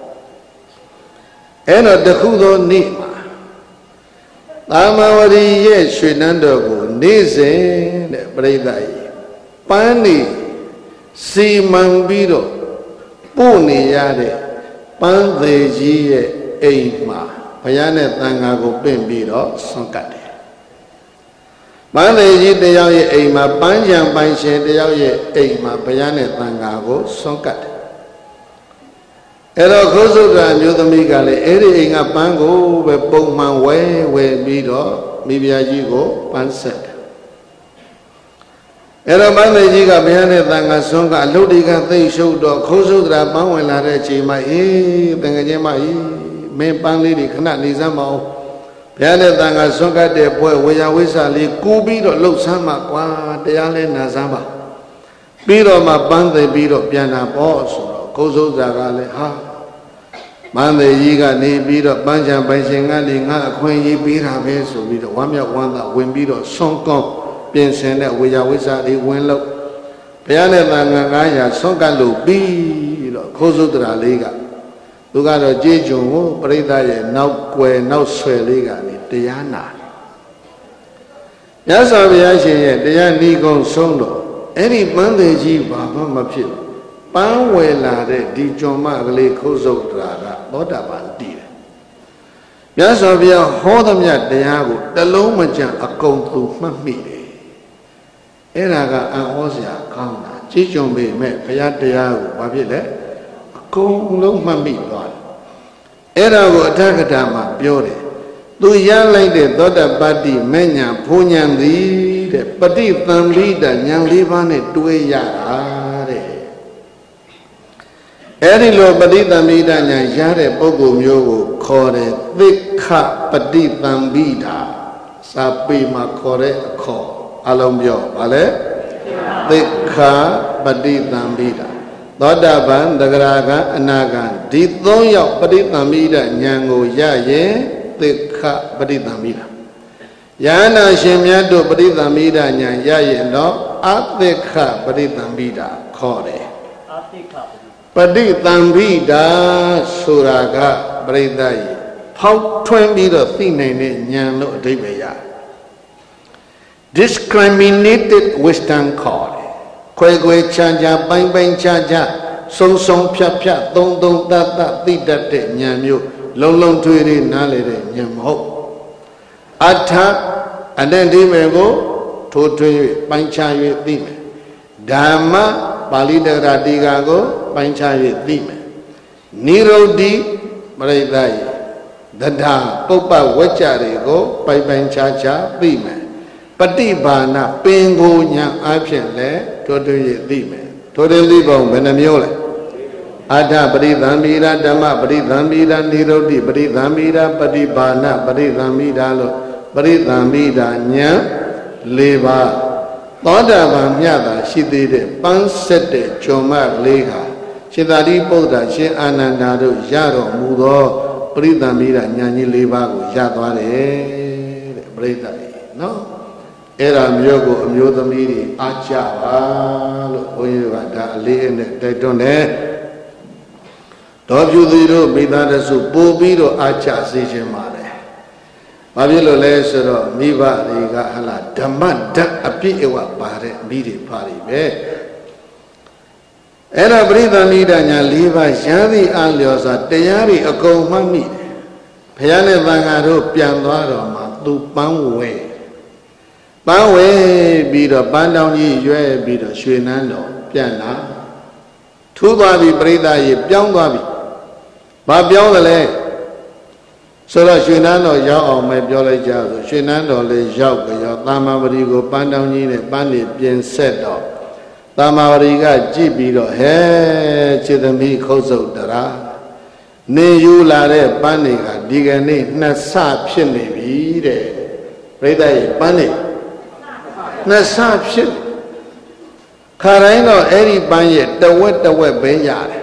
အဲ့တော့တခုသောနေ့မှာသာမဝရီရဲ့ရွှေနန်းတော်ကိုနေ့စဉ်တဲ့ပြိဿကြီးပန်းနေစီမံပြီးတော့ပို့နေရတဲ့ပန်းသေးကြီးရဲ့အိမ်မှာဘုရားနဲ့သံဃာကိုပင့်ပြီးတော့ဆွန့်ကပ်တယ်ပန်းသေးကြီးတယောက်ရဲ့အိမ်မှာပန်းချံပိုင်ရှင်တယောက်ရဲ့အိမ်မှာဘုရားနဲ့သံဃာကိုဆွန့်ကပ်တယ်အဲ့တော့ခိုးစုကမျိုးသမီးကလည်းအဲ့ဒီအိမ်ကပန်းကိုပဲပုံမှန်ဝဲဝဲပြီးတော့မိဖုရားကြီးကိုပန်းဆက်တယ်အဲ့တော့ပန်းသေးကြီးကဘုရားနဲ့သံဃာဆွန့်ကအလုတ်တွေကသိရှုပ်တော့ခိုးစုကပန်းဝင်လာတဲ့အချိန်မှာအေးတန်ငယ်ချင်းမအေးမင်းပန်းလေးတွေခဏနေစမ်းမအောင်ဘုရားနဲ့သံဃာဆွန့်ကတ်တဲ့ပွဲဝေယဝိဆာလေးကူပြီးတော့လှုပ်ဆမ်းမှာကွာတရားလဲနာစမ်းပါပြီးတော့မှပန်းသေးပြီးတော့ပြန်လာပေါ့ဆိုတော့ကိုယ်စိုးစာကလည်းဟာမန်းသေးကြီးကနေပြီးတော့ပန်းချံပိုင်ရှင်ကလည်းငါအခွင့်အရေးပေးတာပဲဆိုပြီးတော့ဝမ်းမြောက်ဝမ်းသာဝင်ပြီးတော့ဆွန့်ကောင်းပြင်ဆင်တဲ့ဝေယဝိဆာလေးဝင်လို့ဘုရားနဲ့သံဃာငါးရာဆွန့်ကတ်လို့ပြီးတော့ကိုယ်စိုးတရာလေးကသူကတော့ကြေးကျွန်ကိုပရိသတ်ရဲ့နောက်ွယ်နောက်ဆွယ်လေးကနေတရားနာမြတ်စွာဘုရားရှင်ရဲ့တရားဤကုံဆုံးတော့အဲ့ဒီပန်းသေးကြီးဘာမှမဖြစ်ပန်းဝယ်လာတဲ့ဒီကျွန်မကလေးခိုးစုပ်တာကသောတာပန်တည်တယ်မြတ်စွာဘုရားဟောသမျှတရားကိုတလုံးမကြံအကုန်သူမှတ်မိတယ်အဲ့ဒါကအံ့ဩစရာကောင်းတာကြေးကျွန်ပေမဲ့ဘုရားတရားကိုဘာဖြစ်လဲအကုန်လုံးမှတ်မိသွားတယ်အဲ့ဒါကိုအထက်ကထာမှာပြောတယ်သူရလိုက်တဲ့သောတပတ္တိမဲ့ညာဘုံညာသည်တဲ့ပฏิသံပိတညာလေးပါးနဲ့တွဲရတာတဲ့အဲ့ဒီလိုပฏิသံပိတညာရတဲ့ပုဂ္ဂိုလ်မျိုးကိုခေါ်တယ်သိက္ခပฏิသံပိတာစာပေမှာခေါ်တဲ့အခေါ်အလုံးပြောဗါလဲသိက္ခပฏิသံပိတာသောတာပန်တဂရကအနာဂံဒီသုံးယောက်ပฏิသံပိတဉာဏ်ကိုရရင်သိက္ခပฏิသံပိတာယန္နာရှင်မြတ်တို့ပฏิသံပိတဉာဏ်ရရင်တော့အသိက္ခပฏิသံပိတာခေါ်တယ်အသိက္ခပฏิသံပိတာဆိုတာကပရိသတ်ကြီးဖောက်ထွင်းပြီးတော့သိနိုင်တဲ့ဉာဏ်လို့အဓိပ္ပာယ်ရ discriminated wisdom ခေါ်တယ်ခွဲခွဲခြားခြားပိုင်းပိုင်းခြားခြားစုံစုံဖြတ်ဖြတ်သုံးသုံးတတ်တတ်သိတတ်တဲ့ဉာဏ်မျိုးလုံးလုံးထွေးလေးနားလေတဲ့ဉာဏ်မဟုတ်အထအတဲ့ဒီမယ်ကိုထိုးထွင်း၍ပိုင်းခြား၍သိမယ်ဓမ္မပါဠိတဂရတိကာကိုပိုင်းခြား၍သိမယ်နိရုဒ္ဓိပရိသတ်ယသဒ္ဓပုပ္ပဝကြ္ကြတွေကိုပိုင်းပိုင်းခြားခြားသိမယ်ပฏิဘာနာပင်ကိုညာအဖြစ်လဲထိုးထွင်း၍သိမယ်ထိုးထွင်းသိပုံဘယ်နှမျိုးလဲအထပရိသံမိရာဓမ္မပရိသံမိရာနိရုဒ္ဓိပရိသံမိရာပฏิဘာနာပရိသံမိရာလို့ပရိသံမိရာညာ၄ပါးသောတာပန်မြတ်တာရှိသေးတဲ့ပန်းဆက်တဲ့ကျွန်မလေးဟာရှင်သာရိပုတ္တရာရှင်အာနန္ဒာတို့ရတော်မူသောပရိသံမိရာညာကြီး၄ပါးကိုရသွားတယ်တဲ့ပရိသတ်ကြီးနော် era myogo amyodhamiri achava lo bhoyeva da ali ne taitonne Dobhyudiro Midarasu Bobiro Acha Sijimare. Babilo Lesero, Miva Riga Hala, Damada Apiwa Pare, Midi Paribe. Era Brida Nidanya Liva, Yadi Aliosa, Tayari, a go mami. Piane Vangaro, Pianwaro, Tu Panwe. Panwe, Bida, Bandani, Yue, Bida, Shuenando, Piana. Two Babi Brida, Young Babi. Baပြောတယ်လေဆိုတော့ရွှေနန်းတော်ရောက်အောင်ပဲပြောလိုက်ကြဆိုရွှေနန်းတော်လေးရောက်ကြရောသာမဝရီကိုပန်းတောင်းကြီးနဲ့ပန်းနေပြင်ဆက်တော့သာမဝရီကကြည့်ပြီးတော့ဟဲခြေသမီးခုတ်ဆုပ်တရာနေယူလာတဲ့ပန်းတွေကဒီကနေ့နှစ်ဆဖြစ်နေပြီတဲ့ပြိဿရဲ့ပန်းတွေနှစ်ဆဖြစ်ခါတိုင်းတော့အဲ့ဒီပန်းရဲ့တဝက်တဝက်ပဲရတယ်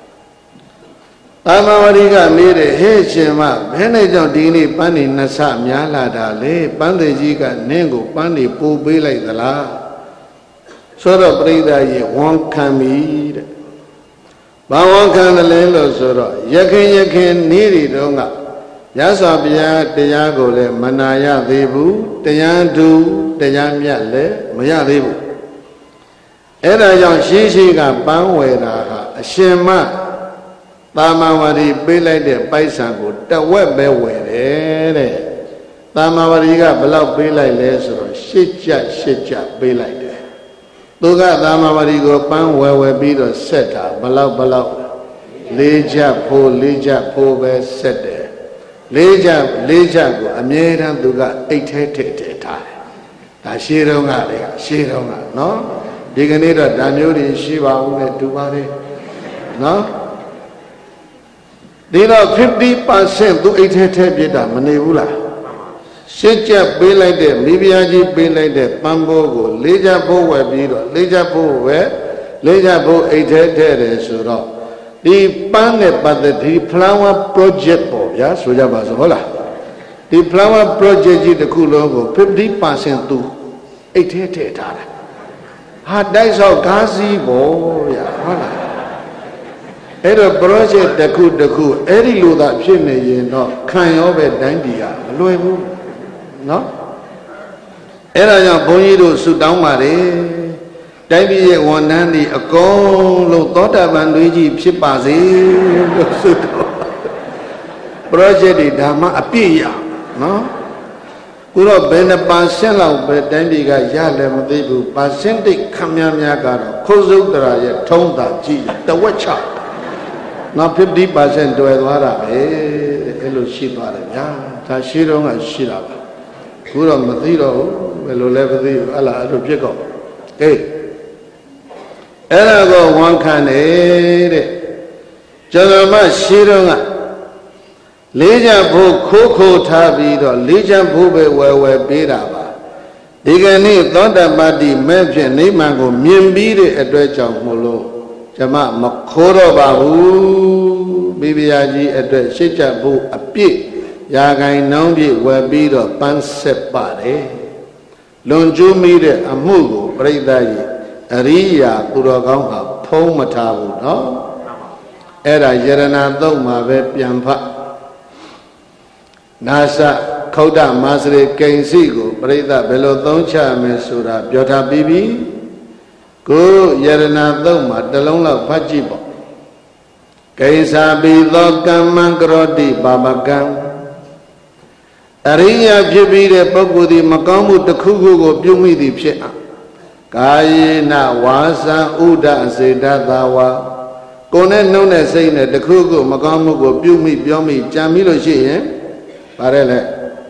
သာမဝရီကမေးတယ်ဟဲ့ရှင်မဘယ်နဲ့ကြောင့်ဒီနေ့ပန်းနေနှစ်ဆများလာတာလေပန်းသေးကြီးကနင်းကိုပန်းနေပိုးပေးလိုက်သလားဆိုတော့ပြိဿရဲ့ဝန်ခံပြီတဲ့ဘာဝန်ခံတယ်လဲလို့ဆိုတော့ယခင်ယခင်နေ့တွေတုန်းကရသော်ဘုရားတရားကိုလည်းမနာရသေးဘူးတရားဓုတရားမြတ်လည်းမရသေးဘူးအဲ့ဒါကြောင့်ရှိရှိကပန်းဝယ်တာဟာအရှင်မသာမဝရီပေးလိုက်တဲ့ပိုက်ဆံကိုတဝက်ပဲဝယ်တယ်တဲ့သာမဝရီကဘယ်လောက်ပေးလိုက်လဲဆိုတော့ရှစ်ကျပ်ရှစ်ကျပ်ပေးလိုက်တယ်သူကသာမဝရီကိုပန်းဝယ်ဝယ်ပြီးတော့ဆက်တာဘယ်လောက်ဘယ်လောက်လေးကျပ်ဖိုးလေးကျပ်ဖိုးပဲဆက်တယ်လေးကျပ်လေးကျပ်ကိုအမြဲတမ်းသူကအိတ်ထဲထည့်ထည့်ထားတယ်ဒါရှေးတုန်းကလေရှေးတုန်းကနော်ဒီကနေ့တော့ဓာမျိုးတွေရှိပါဦးနဲ့တူပါတယ်နော်ဒီတော့ fifty percent သူအိတ်ထဲထဲပြစ်တာမနေဘူးလားရှစ်ချက်ပေးလိုက်တဲ့မိဖုရားကြီးပေးလိုက်တဲ့ပန်းပိုးကိုလေးချက်ဖိုးဝယ်ပြီးတော့လေးချက်ဖိုးဝယ်လေးချက်ဖိုးအိတ်ထဲထဲတယ်ဆိုတော့ဒီပန်းနဲ့ပတ်သက်ဒီ flower project ပေါ့ဗျာဆိုကြပါစို့ဟုတ်လားဒီ flower project ကြီးတစ်ခုလုံးကို fifty percent သူအိတ်ထဲထဲထားတာဟာတိုက်ဆောက်ကားစီးပေါ့ဗျာဟုတ်လားအဲ့တော့ project တစ်ခုတစ်ခုအဲ့ဒီလိုသာဖြစ်နေရင်တော့ခံရောပဲတိုင်းပြည်ကမလွယ်ဘူးเนาะအဲ့ဒါကြောင့်ဘုန်းကြီးတို့ဆုတောင်းပါတယ်တိုင်းပြည်ရဲ့ဝန်ထမ်းတွေအကုန်လုံးသောတာပန်တွေကြီးဖြစ်ပါစေလို့ဆုတောင်း project တွေဒါမှအပြည့်ရเนาะခုတော့ဘယ်နှပါရှင်းလောက်ပဲတိုင်းပြည်ကရလည်းမသိဘူး percentage ခမ်းများများကတော့ခုတ်စုပ်တရာရဲ့ထုံးတာကြည့်တဝက်ချနောက် fifty percent တွယ်သွားတာပဲအဲ့လိုရှိသွားတယ်ဗျာဒါရှိတော့ကရှိတာပါခုတော့မသိတော့ဘူးဘယ်လိုလဲမသိဘူးဟလာအဲ့လိုဖြစ်ကုန်ကဲအဲ့ဒါကိုဝန်ခံနေတဲ့ကျွန်တော်မရှိတော့ကလေးချဖို့ခိုးခိုးထားပြီးတော့လေးချဖို့ပဲဝယ်ဝယ်ပေးတာပါဒီကနေ့သောတပတ္တိမဲ့ဖြင့်နိဗ္ဗာန်ကိုမြင်ပြီးတဲ့အတွက်ကြောင့်မို့လို့ကျမမခိုးတော့ပါဘူးမိဖုရားကြီးအတွက်ရှစ်ချက်ဖို့အပြည့်ရာခိုင်နှုန်းပြည့်ဝယ်ပြီးတော့ပန်းဆက်ပါတယ်လွန်ကျူးမိတဲ့အမှုကိုပြိဿကြီးအရိယာသူတော်ကောင်းဟာဖုံးမထားဘူးเนาะအဲ့ဒါယရဏသုတ်မှာပဲပြန်ဖတ်နာစခောဒမာစရိကိဉ္စီကိုပြိဿဘယ်လိုသုံးချမယ်ဆိုတာပြောထားပြီးပြီကိုယရဏသုတ်မှာတစ်လုံးလောက်ဖတ်ကြည့်ပေါ့ကိဉ္စာပိသောကမ္မံကရောတိပါပကံအရိယာဖြစ်ပြီးတဲ့ပုဂ္ဂိုလ်ဒီမကောင်းမှုတစ်ခုခုကိုပြုမိသည်ဖြစ်အောင်ကာယေနဝါစာဥဒစေတသာဝါကိုယ်နဲ့နှုတ်နဲ့စိတ်နဲ့တစ်ခုခုမကောင်းမှုကိုပြုမိပြောမိကြံမိလို့ရှိရင်ဗါရဲလေ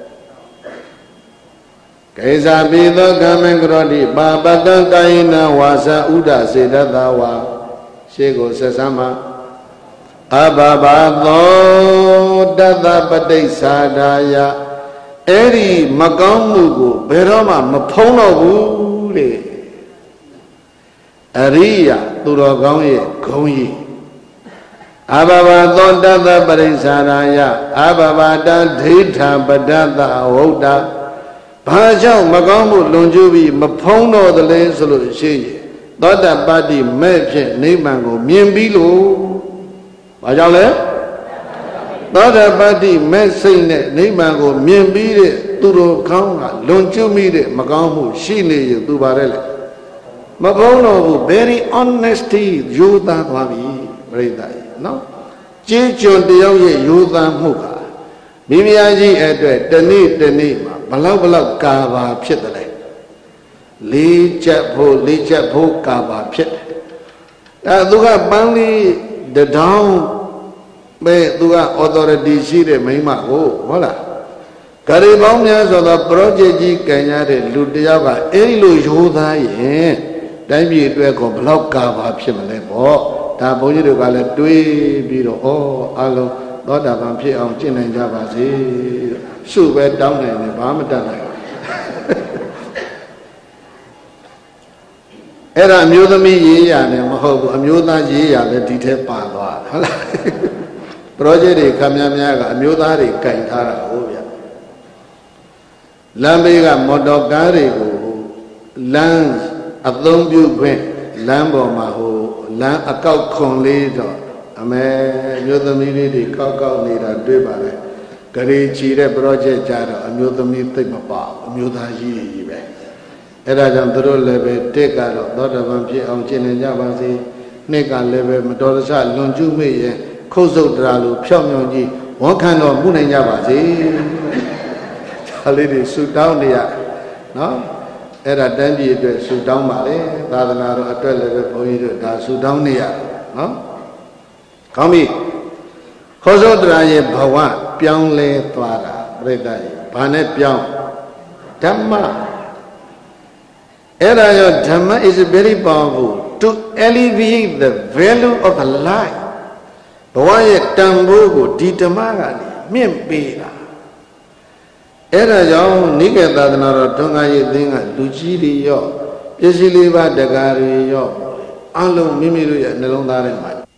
ကိစ္စာပိသောကမ္မံကရောတိပါပကံကာယေနဝါစာဥဒစေတသာဝါရှေးကိုဆက်စမ်းမှာအဘဘာသောတတပတိစ္ဆာဒာယအဲ့ဒီမကောင်းမှုကိုဘယ်တော့မှမဖုံးတော့ဘူးတဲ့အရိယာသူတော်ကောင်းရဲ့ဂုဏ်ကြီးအဘဘာသောတတပတိစ္ဆာဒာယအဘဘာတဒိဋ္ဌပဒတဟုတ်တာဘဘာကြောင့်မကောင်းမှုလွန်ကျူးပြီးမဖုံးတော့တယ်လဲဆိုလို့ရှိရင်သောတာပတ္တိမဲ့ဖြင့်နိဗ္ဗာန်ကိုမြင်ပြီးလို့ဘာကြောင့်လဲသောတာပတ္တိမဲ့စိတ်နဲ့နိဗ္ဗာန်ကိုမြင်ပြီးတဲ့သူတို့ကောင်းကလွန်ကျူးမိတဲ့မကောင်းမှုရှိနေရင်သူပါတယ်လေမဖုံးတော့ဘူး very honesty ယူသားသွားပြီပြိဿကြီးနော်ကြေးကျွန်တယောက်ရဲ့ယူသားမှုကမိဖုရားကြီးအတွက်တနေ့တနေ့မှာဘလောက်ဘလောက်ကာဘာဖြစ်တယ်လေလေးချက်ဖို့လေးချက်ဖို့ကာဘာဖြစ်တယ်အဲသူကပန်းလေးတထောင်ပဲသူက authority ရှိတဲ့မိန်းမကိုဟုတ်လားဂရီပေါင်းများဆိုတော့ project ကြီးကန်ရတဲ့လူတယောက်ကအဲ့လိုရိုးသားရင်တိုင်းပြည်အတွက်ကိုဘလောက်ကာဘာဖြစ်မလဲပေါ့ဒါဘုန်းကြီးတို့ကလည်းတွေးပြီးတော့ဩအလုံးသောတာပန်ဖြစ်အောင်ကျင့်နိုင်ကြပါစေစုပဲတောင်းနိုင်တယ်ဘာမှတတ်နိုင်အဲ့ဒါအမျိုးသမီးရေးရတယ်မဟုတ်ဘူးအမျိုးသားရေးရလည်းဒီထဲပါသွားဟုတ်လား project တွေခမ်းများများကအမျိုးသားတွေကင်ထားတာဟုတ်ဗျလမ်းဘေးကမော်တော်ကားတွေကိုလမ်းအသုံးပြုခွင့်လမ်းပေါ်မှာဟိုလမ်းအကောက်ခွန်လေးတော့အမေမျိုးသမီးလေးတွေကောက်ကောက်နေတာတွေ့ပါလေဂရေချီတဲ့ project ကြတော့အမျိုးသမီးသိပ်မပါအမျိုးသားကြီးကြီးပဲအဲ့ဒါကြောင့်သူတို့လည်းပဲတက်ကတော့သောတာပန်ဖြစ်အောင်ကျင့်နေကြပါစေနှစ်ကလည်းပဲမတော်တဆလွန်ကျူးမိရဲ့ခုတ်ဆုပ်တရာလိုဖြောင်းဖြောင်းကြီးဝန်ခံတော်မူနိုင်ကြပါစေဒါလေးတွေဆူတောင်းနေရနော်အဲ့ဒါတန်းပြည်အတွက်ဆူတောင်းပါလေသာသနာတော်အတွက်လည်းပဲဘုန်းကြီးတို့ဒါဆူတောင်းနေရနော်ကောင်းပြီခေါ်စောတရာရဲ့ဘဝပြောင်းလဲသွားတာပြိတ္တရဲ့ဘာနဲ့ပြောင်းဓမ္မအဲ့ဒါရောဓမ္မ is very powerful to elevate the value of the life ဘဝရဲ့တန်ဖိုးကိုဒီဓမ္မကနေမြင့်ပေးတာအဲ့ဒါကြောင့်နိကေသာသနာတော်ထွန်းကားရေးအသင်းကလူကြီးတွေရောပစ္စည်းလေးပါးတကားတွေရောအလုံးမိမိတို့ရဲ့နှလုံးသားထဲမှာ